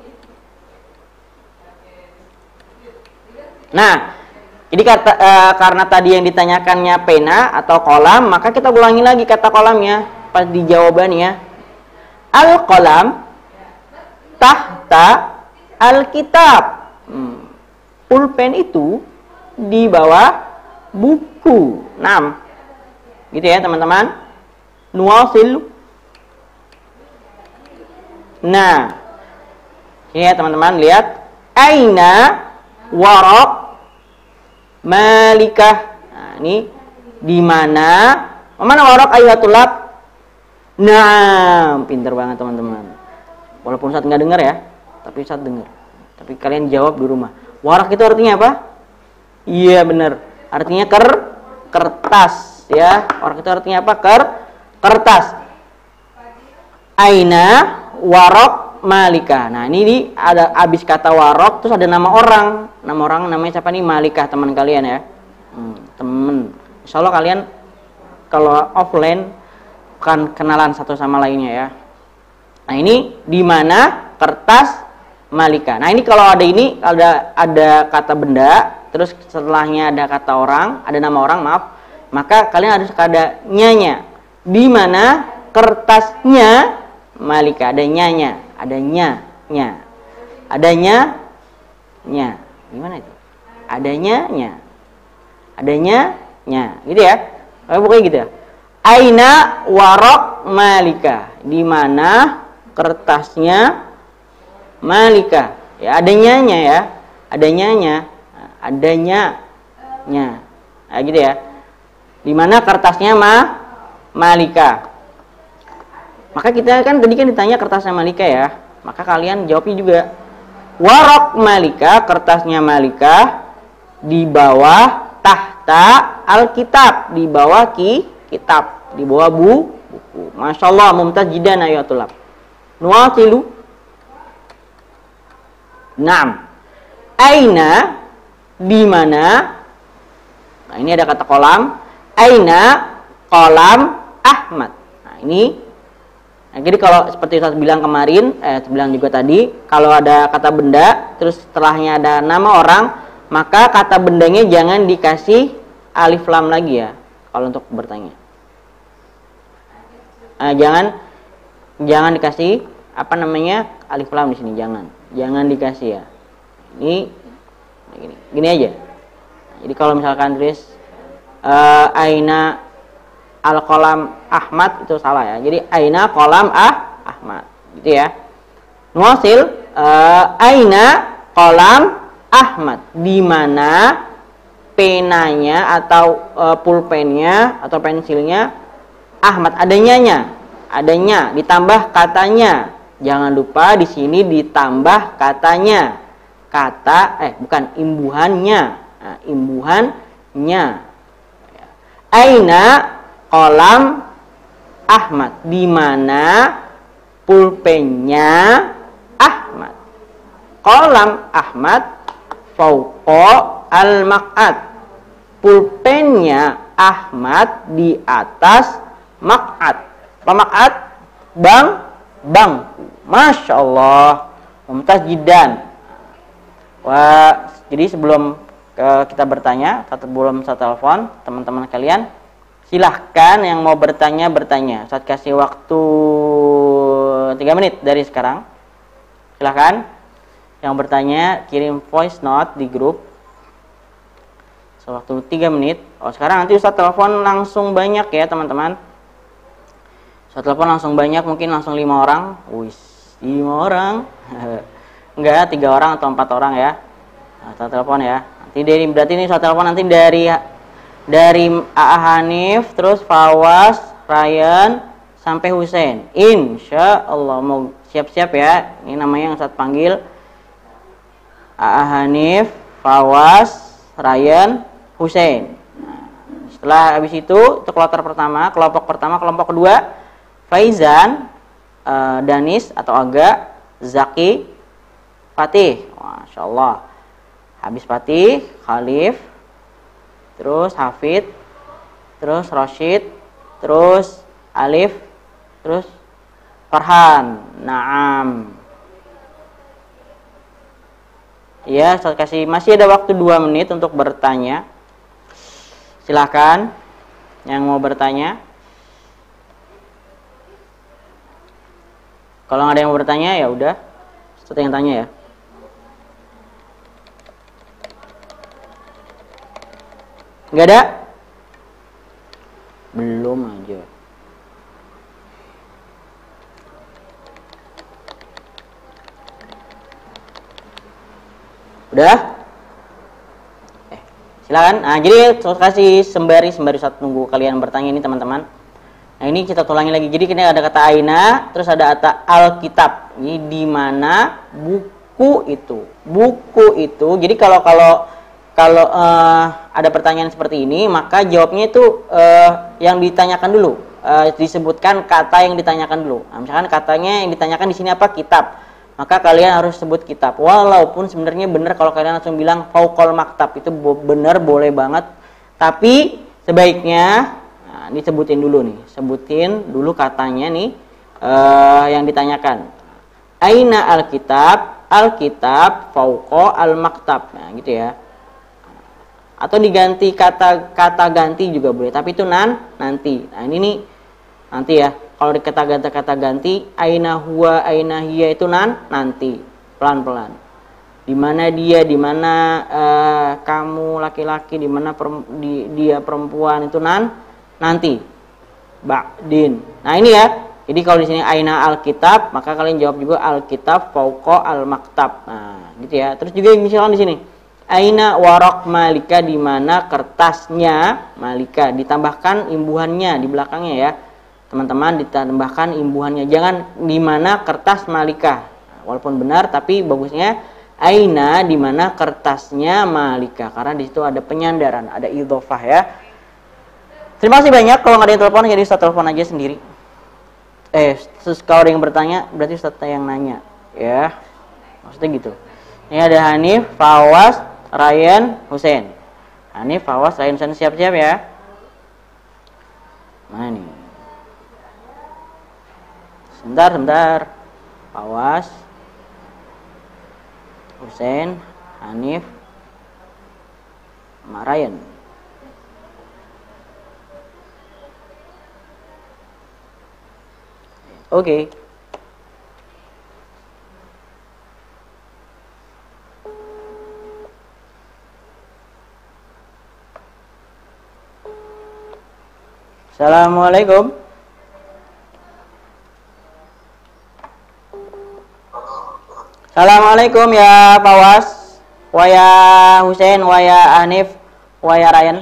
Speaker 1: Nah, jadi karena tadi yang ditanyakannya pena atau kolam, maka kita ulangi lagi kata kolamnya pas di jawabannya. Al-qalam tahta al-kitab. Pulpen itu di bawah buku. 6. Gitu ya, teman-teman. Nuwasil. Nah, ini ya teman-teman, lihat. Aina waraq malikah. Nah, ini di mana? Mana waraq ayatulab? Nah, pinter banget teman-teman. Walaupun Ustaz nggak dengar ya, tapi Ustaz dengar. Tapi kalian jawab di rumah. Warak itu artinya apa? Iya benar. Artinya kertas ya. Warak itu artinya apa? Kertas. Aina warok malika. Nah ini ada abis kata warok, terus ada nama orang. Nama orang namanya siapa nih? Malikah, teman kalian ya. Temen. Insya Allah kalian kalau offline kan kenalan satu sama lainnya ya. Nah ini di mana kertas malika. Nah ini kalau ada ini ada kata benda, terus setelahnya ada kata orang, ada nama orang, maaf, maka kalian harus ada nyanya. Di mana kertasnya malika, ada nyanya, ada nya, adanya nya. Gimana itu? Adanya nya, adanya nya, gitu ya. Pokoknya gitu ya. Aina warok malika, di mana kertasnya malika, ya adanya nya ya, adanya nya, adanya nya, nah, gitu ya. Di mana kertasnya malika. Maka kita kan tadi kan ditanya kertasnya malika ya, maka kalian jawabnya juga warok malika, kertasnya malika di bawah tahta alkitab, di bawah kitab, di bawah buku. Masya Allah, mumtaz jidan ayatullah. Nuwasilu. Naam. Aina, di mana? Nah, ini ada kata kolam. Aina kolam Ahmad. Nah, ini. Nah, jadi kalau seperti Ustaz bilang kemarin, bilang juga tadi, kalau ada kata benda, terus setelahnya ada nama orang, maka kata bendanya jangan dikasih alif lam lagi ya. Kalau untuk bertanya. Jangan dikasih apa namanya alif lam di sini, jangan dikasih ya. Ini gini aja. Jadi kalau misalkan tulis aina al kolam Ahmad, itu salah ya. Jadi aina kolam Ahmad gitu ya. Nuwasil aina kolam Ahmad, di mana penanya atau pulpennya atau pensilnya Ahmad, adanya ditambah katanya. Jangan lupa di sini ditambah katanya. Bukan imbuhannya. Nah, imbuhannya. Aina kolam Ahmad, di mana pulpennya Ahmad. Kolam Ahmad fauqa al-maq'ad. Pulpennya Ahmad di atas maq'ad. Maq'ad bangku. Masya Allah, mumtaz jidan. Wah, jadi sebelum kita bertanya, sebelum saya telepon teman-teman kalian, silahkan yang mau bertanya. Saya kasih waktu 3 menit dari sekarang. Silahkan yang bertanya kirim voice note di grup. Waktu 3 menit. Sekarang nanti Ustaz telepon langsung banyak ya teman-teman. Ustaz telepon langsung banyak, mungkin langsung 5 orang. 5 orang. Enggak, 3 orang atau 4 orang ya. Ustaz telepon ya. Nanti berarti ini Ustaz telepon nanti dari A.A. Hanif, terus Fawas, Ryan sampai Husain. Insya Allah, mau siap-siap ya. Ini namanya yang Ustaz panggil A.A. Hanif, Fawas, Ryan, Husain. Nah, setelah habis itu kloter pertama, kelompok pertama, kelompok kedua Faizan, Danis atau Aga, Zaki, Fatih. Masya Allah. Habis Fatih, Khalif, terus Hafid, terus Rashid, terus Alif, terus Farhan. Naam. Ya, saya kasih masih ada waktu 2 menit untuk bertanya. Silakan yang mau bertanya. Kalau nggak ada yang mau bertanya ya udah, Ustaz yang tanya ya. Nggak ada? Belum aja. Udah? Silakan. Nah, jadi saya kasih sembari saat tunggu kalian bertanya ini teman-teman. Nah, ini kita ulangi lagi. Jadi ini ada kata aina, terus ada kata alkitab. Ini di mana buku itu? Buku itu. Jadi kalau ada pertanyaan seperti ini, maka jawabnya itu yang ditanyakan dulu. Disebutkan kata yang ditanyakan dulu. Nah, misalkan katanya yang ditanyakan di sini apa? Kitab. Maka kalian harus sebut kitab. Walaupun sebenarnya benar kalau kalian langsung bilang fauqal maktab, itu benar, boleh banget. Tapi sebaiknya disebutin dulu nih. Sebutin dulu katanya nih yang ditanyakan. Aina alkitab? Alkitab fauqa al-maktab. Nah, gitu ya. Atau diganti kata ganti juga boleh, tapi itu nanti. Nah, ini nih nanti ya. Kalau di kata ganti, aina huwa, aina hiya itu nanti, pelan-pelan. Di mana dia, di mana kamu laki-laki, di mana dia perempuan itu nanti. Ba'din. Nah, ini ya. Jadi kalau di sini aina alkitab, maka kalian jawab juga alkitab fauqa al-maktab. Nah, gitu ya. Terus juga misalkan di sini aina waraq malika, di mana kertasnya malika, ditambahkan imbuhannya di belakangnya ya. Teman-teman, ditambahkan imbuhannya. Jangan di mana kertas malika. Walaupun benar tapi bagusnya aina di mana kertasnya malika, karena di situ ada penyandaran, ada idhofah ya. Terima kasih banyak. Kalau nggak ada yang telepon jadi Ustaz telepon aja sendiri. Terus kalau ada yang bertanya berarti Ustaz yang nanya ya. Maksudnya gitu. Ini ada Hanif, Fawaz, Ryan, Hussein. Hanif, Fawaz, Ryan, Hussein, siap-siap ya. Mana nih? Sebentar. Fawaz, Hussein, Hanif, Ryan. Oke. Assalamualaikum. Assalamualaikum ya Fawaz, wa ya Hussein, wa ya Hanif, wa ya Ryan.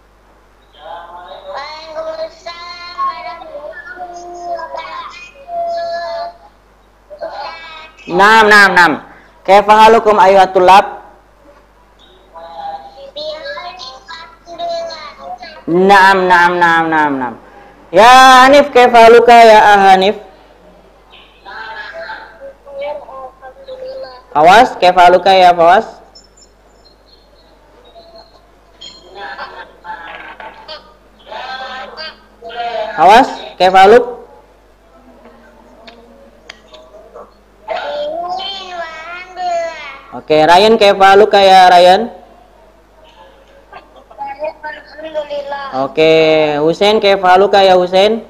Speaker 1: Nam. Kaifa halukum ayyuhat tulab? Nam. Ya Hanif, kaifa haluka ya Hanif? Fawaz, kaifa haluka ya Fawaz? Fawaz, kaifa haluk? Oke, Ryan, kaifa haluka ya Ryan? Oke, Hussein, kaifa haluka ya Hussein?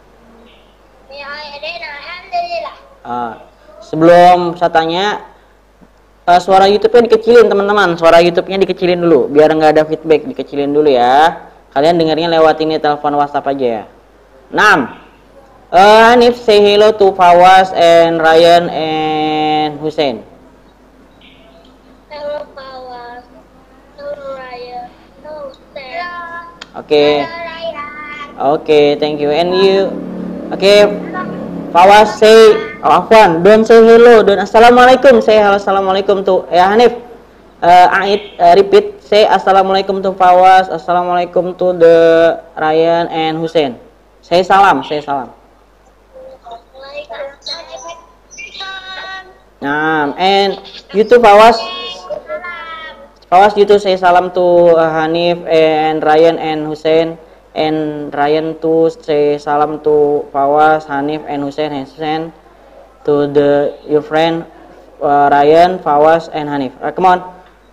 Speaker 1: Sebelum saya tanya, suara YouTube-nya dikecilin teman-teman. Suara YouTube-nya dikecilin dulu, biar nggak ada feedback. Dikecilin dulu ya. Kalian dengarnya lewat ini telepon WhatsApp aja ya. 6. Hanif, say hello to Fawaz and Ryan and Hussein.
Speaker 2: Hello Fawaz. Hello Ryan. Hello Hussein.
Speaker 1: Oke, thank you. And you? Oke. Fawaz say, afwan, don't say hello, don't assalamualaikum, say assalamualaikum tuh ya Hanif. Repeat, say assalamualaikum to Fawaz, assalamualaikum to the Ryan and Hussein. Say salam. Nah, and you too, Fawas. Fawas, you too say salam to Hanif and Ryan and Hussein. And Ryan too say salam to Fawas, Hanif and Hussein to your friend Ryan, Fawas and Hanif. Come on.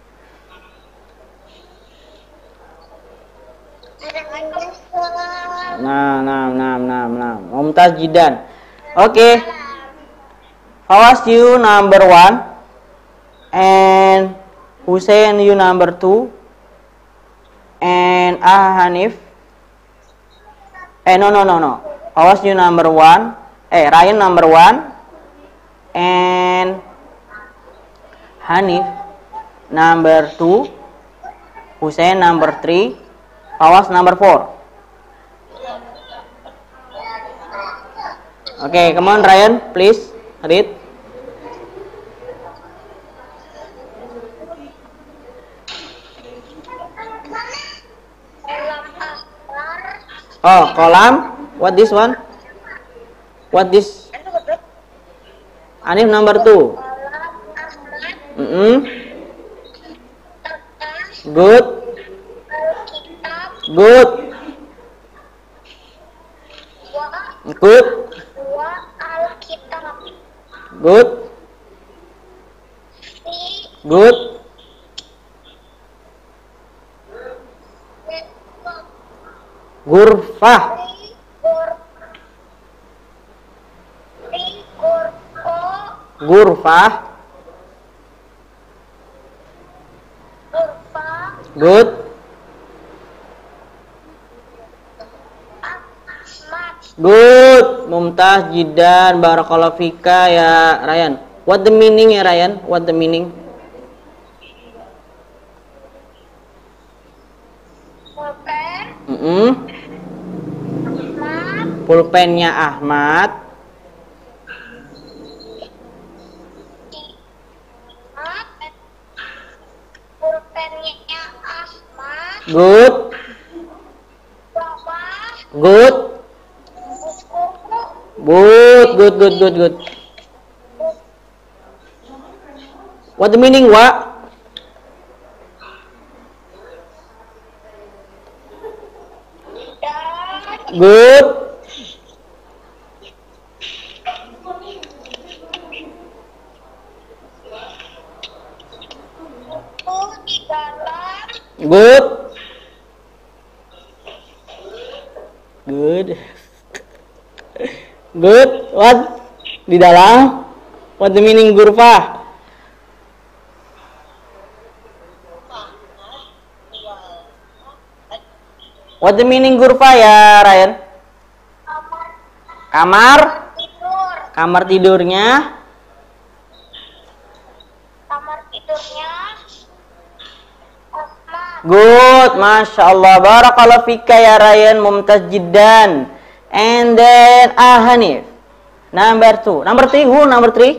Speaker 1: Nah. Mumtaz Jidan. Okay. Fawas, you number 1 and Hussein you number 2 and Hanif. No. Fawas you number 1. Ryan number 1 and Hanif number 2, Hussein number 3, Fawas number 4. Okay, come on Ryan, please read. Oh, kolam. What this one? What this? Hanif number 2. Good. Gurfah. Good. Mumtaz Jidan, barakallahu fika ya Ryan. What the meaning ya Ryan? What the meaning? Pulpennya Ahmad. Good. What the meaning, Wa? Good. What? Di dalam? What the meaning gurfah? What the meaning gurfah ya Ryan? Kamar tidurnya. Good, masya Allah, barakallahu fika ya Ryan, Mumtaz Jidan. And then Hanif number 2. Number 3, who number 3?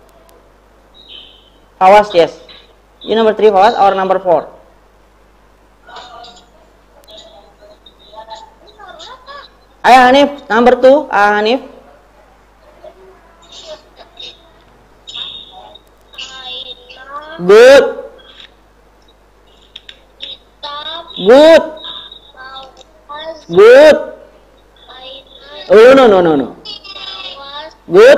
Speaker 1: Fawas, yes. You number 3 Fawas or number 4? Ayo Hanif, number 2, Hanif. Good. Oh no. Good.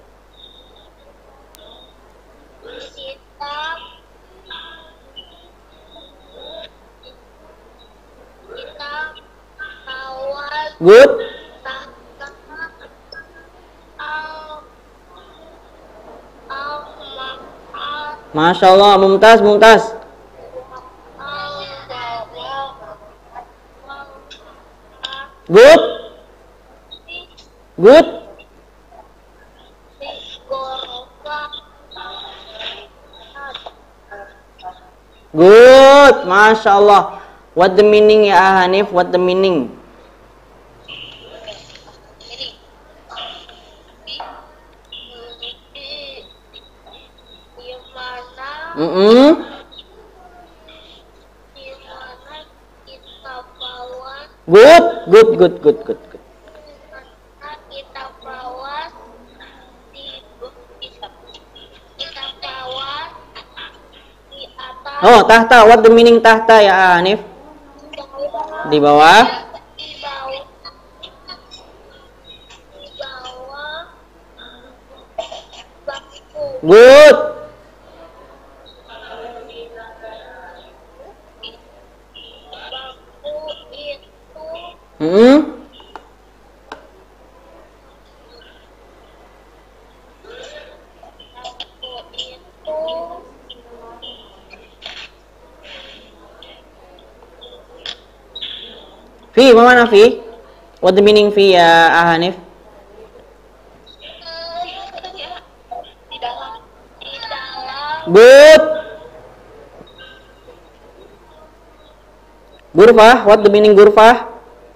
Speaker 1: Masya Allah, Mumtaz. Good, masya Allah. What the meaning ya Hanif? What the meaning? Good. Oh, tahta. What the meaning tahta ya Hanif? Di bawah.
Speaker 2: Di bawah. Di bawah. Bangku.
Speaker 1: Good.
Speaker 2: Bangku itu.
Speaker 1: Hmm.
Speaker 2: Bangku itu.
Speaker 1: Fi, mana Fi? What the meaning Fi ya Hanif?
Speaker 2: Di dalam. Di dalam.
Speaker 1: Good. Gurfah, what the meaning gurfah?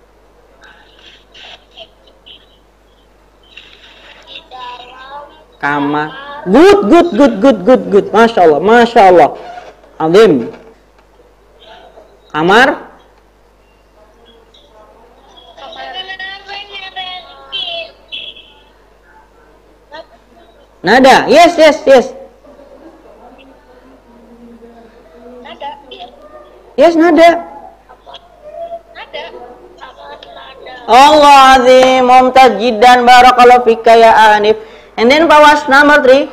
Speaker 2: Di dalam.
Speaker 1: Kamar. Good, good, good, good, good, good. Masya Allah, masya Allah. Azim. Kamar. Nada. Yes, yes, yes.
Speaker 2: Nada.
Speaker 1: Yes, nada.
Speaker 2: Nada. Apa nada?
Speaker 1: Allah azim. Mumtaz jiddan barakallahu fika ya Hanif. And then Fawas number 3.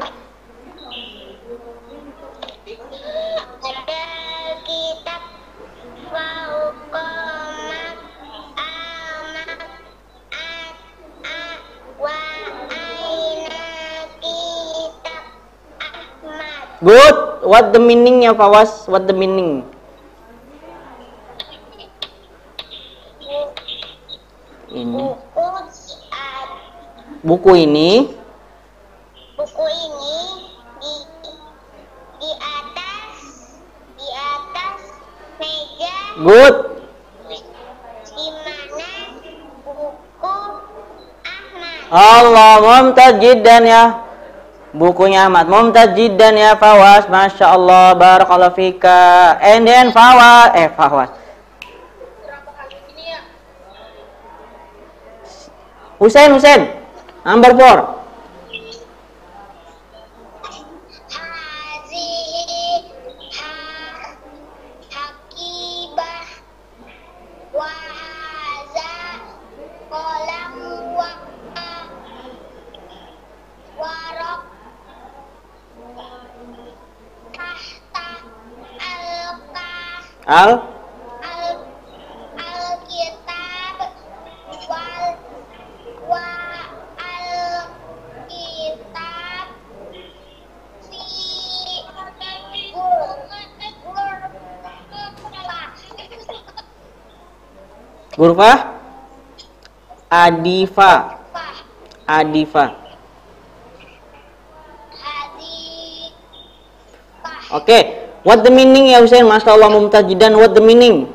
Speaker 2: Ada kitab Fauqamak Amak wa aina kitab Ahmad.
Speaker 1: Good. What the meaning ya Fawas? What the meaning? Ini. Buku ini.
Speaker 2: Buku ini di atas meja.
Speaker 1: Good.
Speaker 2: Di mana buku Ahmad?
Speaker 1: Allah mumtaz jiddan ya. Bukunya Ahmad. Mumtaz jiddan ya Fawas. Masya Allah. Barakallahu fika. And then Fawas.
Speaker 2: Berapa kali ini ya?
Speaker 1: Husain. Number 4.
Speaker 2: Hazihi hakibah wa haza kolam wa warok tahta al-kitab wa al-kitab fi
Speaker 1: Gurfah. Adifa. Oke. What the meaning ya Husain? Masya Allah mumtaz jiddan. What the meaning?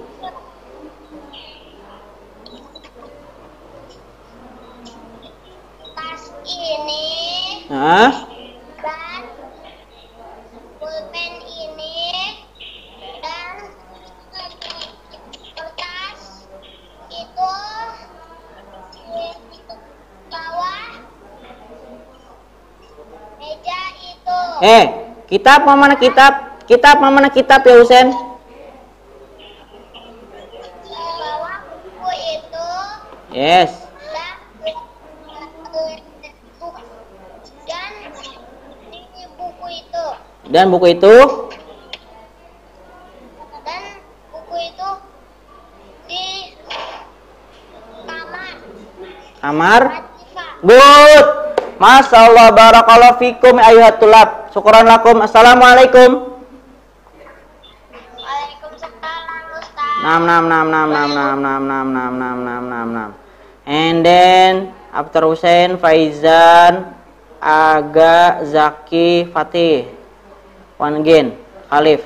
Speaker 2: Tas ini
Speaker 1: Hah?
Speaker 2: dan pulpen ini dan kertas itu di bawah meja itu.
Speaker 1: Kitab mana kitab? Kitab mana kitab ya Husain?
Speaker 2: Di bawah buku itu
Speaker 1: Yes.
Speaker 2: dan di buku itu
Speaker 1: Dan buku itu?
Speaker 2: di
Speaker 1: Kamar.
Speaker 2: Latifah.
Speaker 1: Good. Masya Allah barakallahu fikum ayuhatulab. Syukran lakum. Assalamualaikum.
Speaker 2: Waalaikumsalam Ustaz.
Speaker 1: Nam. And then after Husain, Faizan, Aga, Zaki, Fatih. One again, Khalif.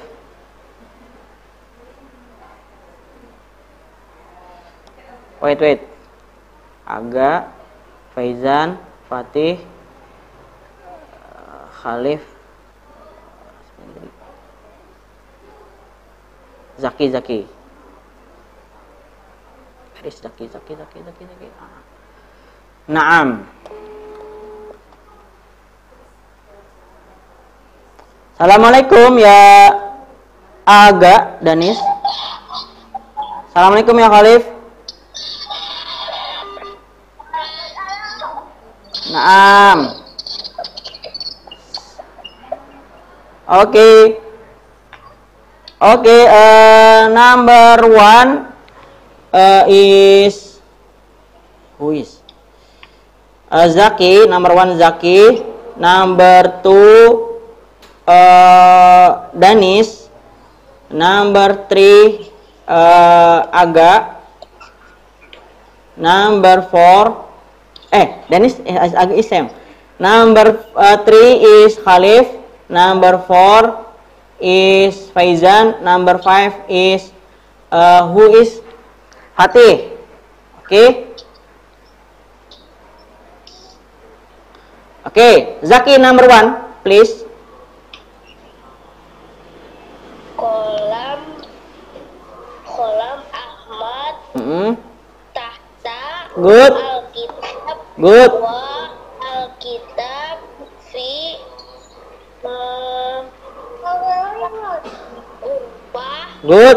Speaker 1: Wait. Aga, Faizan, Fatih, Khalif, Zaki. Zaki. Naam. Assalamualaikum ya Aga, Danis. Assalamualaikum ya Khalif. Naam. Oke. Oke, number one is who is? Zaki, number one Zaki. Number two Danis. Number three Aga. Number four Danis Aga Isem. Number three is Khalif. Number four is Faizan. Number five is who is Fatih. Okay. Okay, Zaki number one, please.
Speaker 2: Kolam Ahmad. Tahta.
Speaker 1: Good.
Speaker 2: Alkitab.
Speaker 1: Good.
Speaker 2: Alkitab fi
Speaker 1: Good.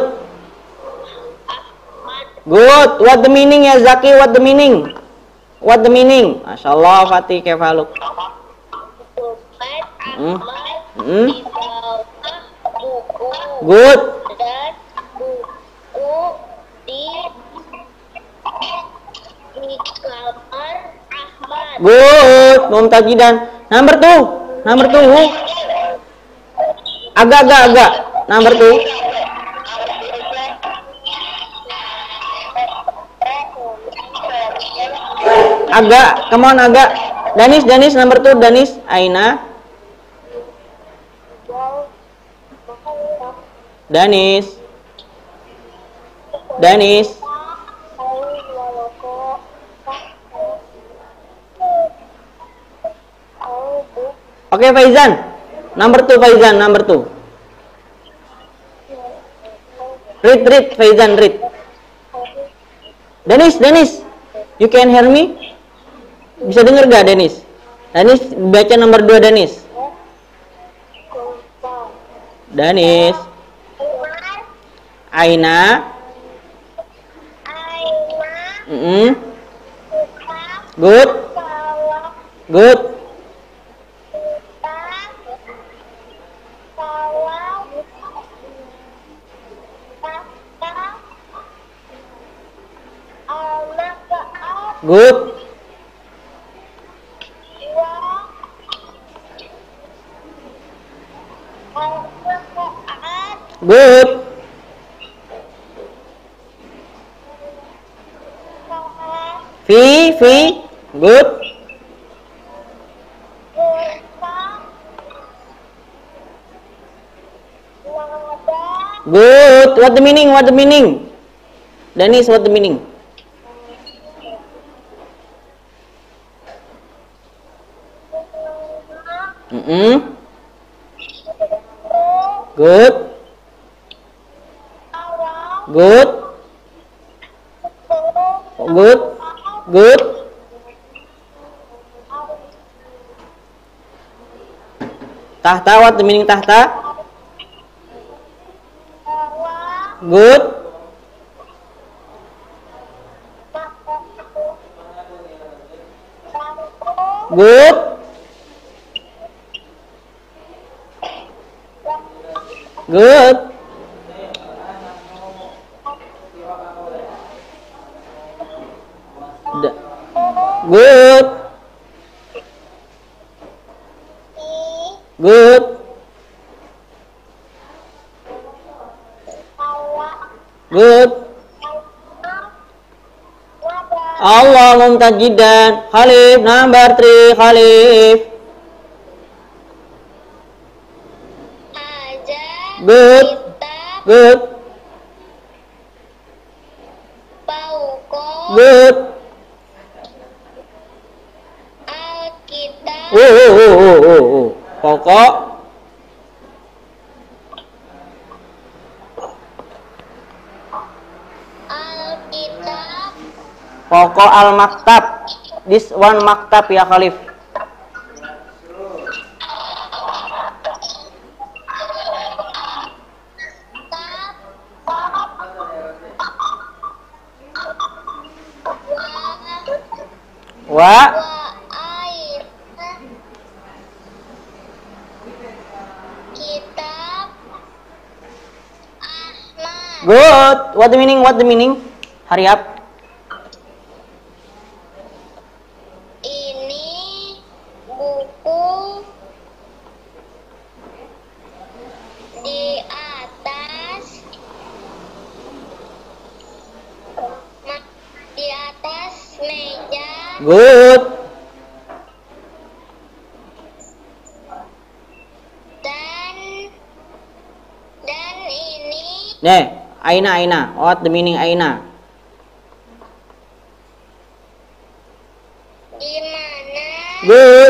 Speaker 2: Ahmad.
Speaker 1: Good. What the meaning ya Zaki? What the meaning? What the meaning? Masyaallah Fatih kefaluk.
Speaker 2: Ahmad di bawah buku.
Speaker 1: Good.
Speaker 2: Dan buku di kamar Ahmad.
Speaker 1: Good. Mumtajidan. Number two. Number two. Agak. Number two. Agak. Come on agak. Danis number two. Danis. Aina. Danis. Oke, Faizan. Number two, Faizan. Number two. Read, Faizan, read. Danis. You can hear me? Bisa dengar gak, Danis? Danis, baca nomor 2, Danis. Aina. Good. Good. Good. Fi. Good. Good. What the meaning? Danis, what the meaning? Good. Tahta, what the meaning tahta? Good. Good. Allah mumtajidan. Khalif, number 3, Khalif. Good. Good. Pokok. Pokok al-maktab. This one maktab ya Khalif. Wa.
Speaker 2: air. Kitab Ahmad.
Speaker 1: Good. What the meaning? What the meaning? Hurry up.
Speaker 2: Ini buku di atas meja.
Speaker 1: Good.
Speaker 2: Dan ini
Speaker 1: Nih, aina. What the meaning aina?
Speaker 2: di mana
Speaker 1: Good.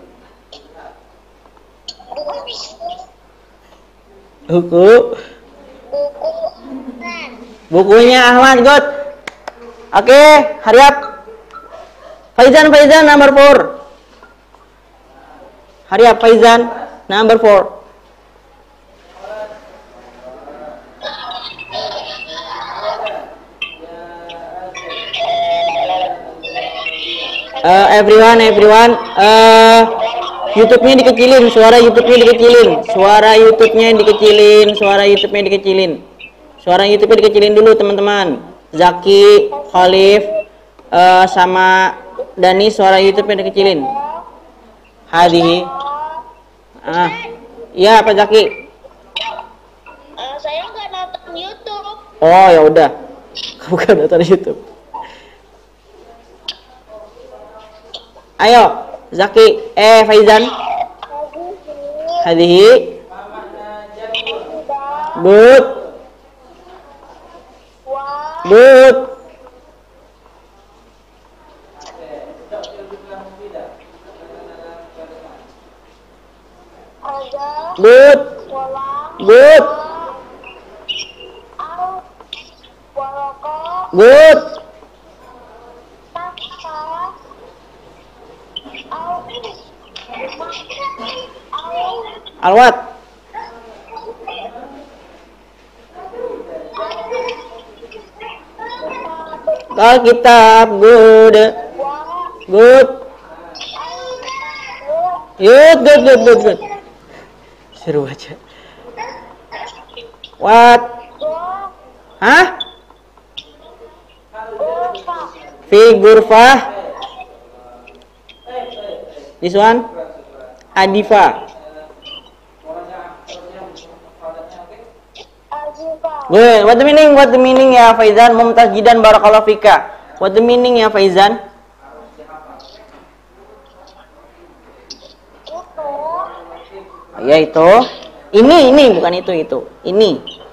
Speaker 1: Buku.
Speaker 2: buku Ahmad.
Speaker 1: Bukunya Ahmad. Good. Oke, hurry up. Faizan number 4. Hurry up Faizan, number 4. Everyone, YouTube-nya dikecilin, suara YouTube-nya dikecilin, suara YouTube-nya dikecilin dulu teman-teman. Zaki, Khalif, sama Dani, suara YouTube-nya dikecilin. Hadi. Ya Pak Zaki.
Speaker 2: Saya nggak nonton YouTube.
Speaker 1: Oh ya udah, kamu kan nonton YouTube. Ayo, Zaki, Faizan. Hadihi. Good. Good. Good. Good. Good. Alwat. Kitab. Good. Good. Good. Seru aja. What? Hah? Figurfah. This one? Adifa. Good. What the meaning ya Faizan? Mumtaz Jidan barakallahu fika. What the meaning ya Faizan? Ya itu. Ini bukan itu. Ini.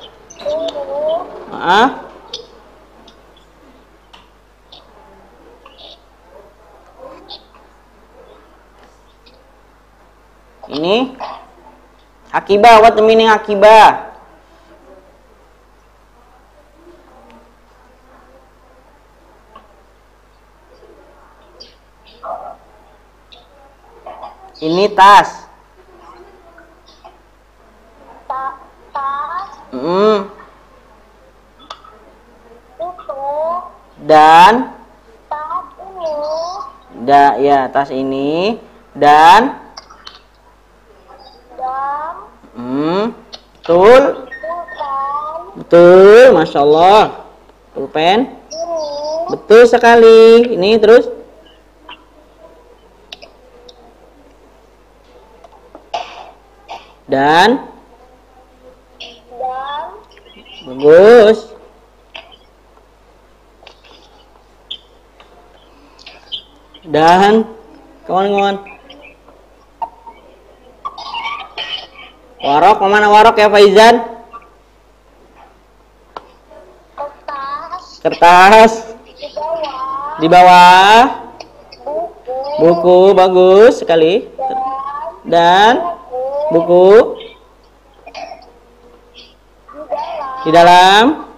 Speaker 1: Ini akibah. What the meaning akibah? Ini tas. Dan tas ini dan betul, masya Allah. Pulpen, betul sekali. Ini terus dan bagus. Dan kawan-kawan, warok, mana warok ya Faizan? Kertas di bawah buku, bagus sekali. Dan buku di dalam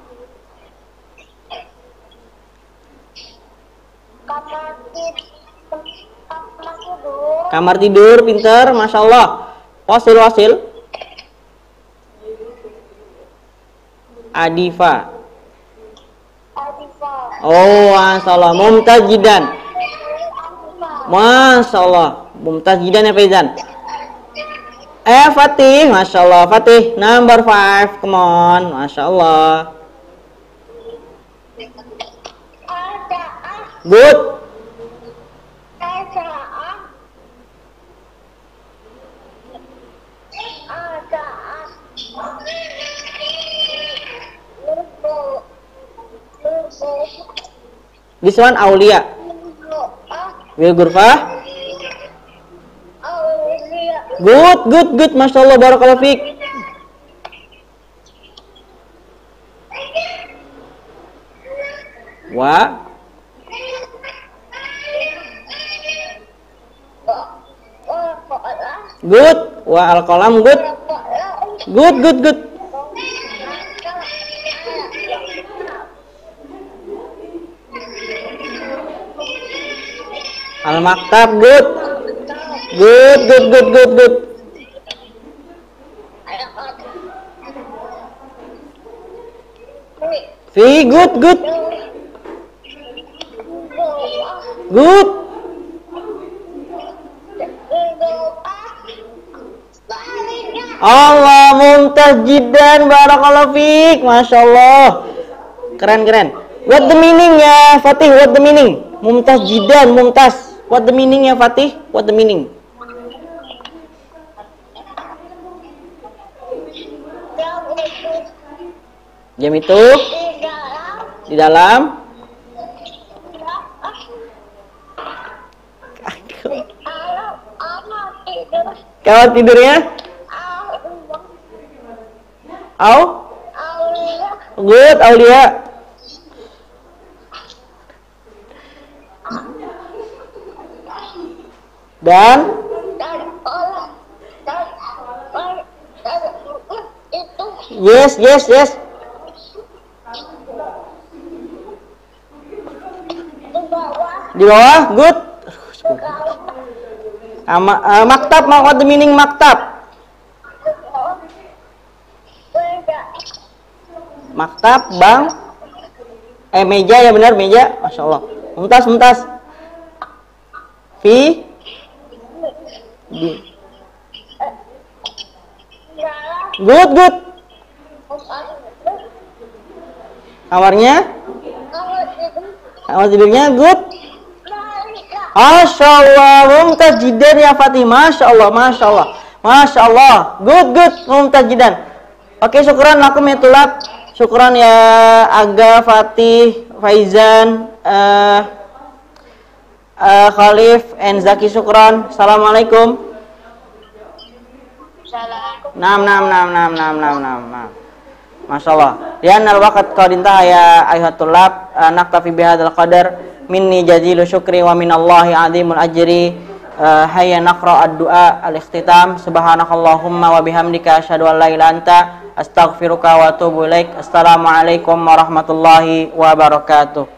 Speaker 1: kamar tidur. Pinter, masya Allah. Wasil. Adifa. Oh, masalah. Mumtaz Jidan. Masya Allah. Mumtaz jidan ya Faizan. Fatih, Masya Allah. Fatih, number 5, come on. Masya Allah. Good. This one Aulia. Will Gurfah. Good. Masya Allah, barakallahu fiik. Wa. Good. Wa al-qalam, good. Good. Al-maktab, good. Good. Fi, good. Good. Allah, mumtaz jiddan, barakallahu fiik. Masya Allah. Keren. What the meaning ya Fatih? What the meaning? Mumtaz jiddan, mumtaz. What the meaning ya Fatih? What the meaning? Jam itu di dalam kawan tidurnya good, Aulia. Dan yes. Di bawah, good. Maktab, what the meaning maktab? Maktab, bang. Meja ya benar, meja. Masya Allah. Mumtaz. Fi. Good. Kamarnya? Kamar tidurnya, good. Masya Allah, mumtaz jiddan ya Fatih. Masya Allah. Good, mumtaz jiddan. Oke, syukran lakum ya tulab. Syukran ya Aga, Fatih, Faizan, Khalif, and Zaki, syukran. Assalamualaikum. Nam. Masya Allah. Lian al-waqt qad intaha ya ayuhat tulab. Naktafi bihadzal qadar. Minni jazilu syukri wa minallahi azimul ajri. Hayya naqra ad-du'a al-ikhtitam. Subhanakallahumma wa bihamdika asyhadu an la ilaha anta astaghfiruka wa atubu ilaik. Assalamualaikum warahmatullahi wabarakatuh.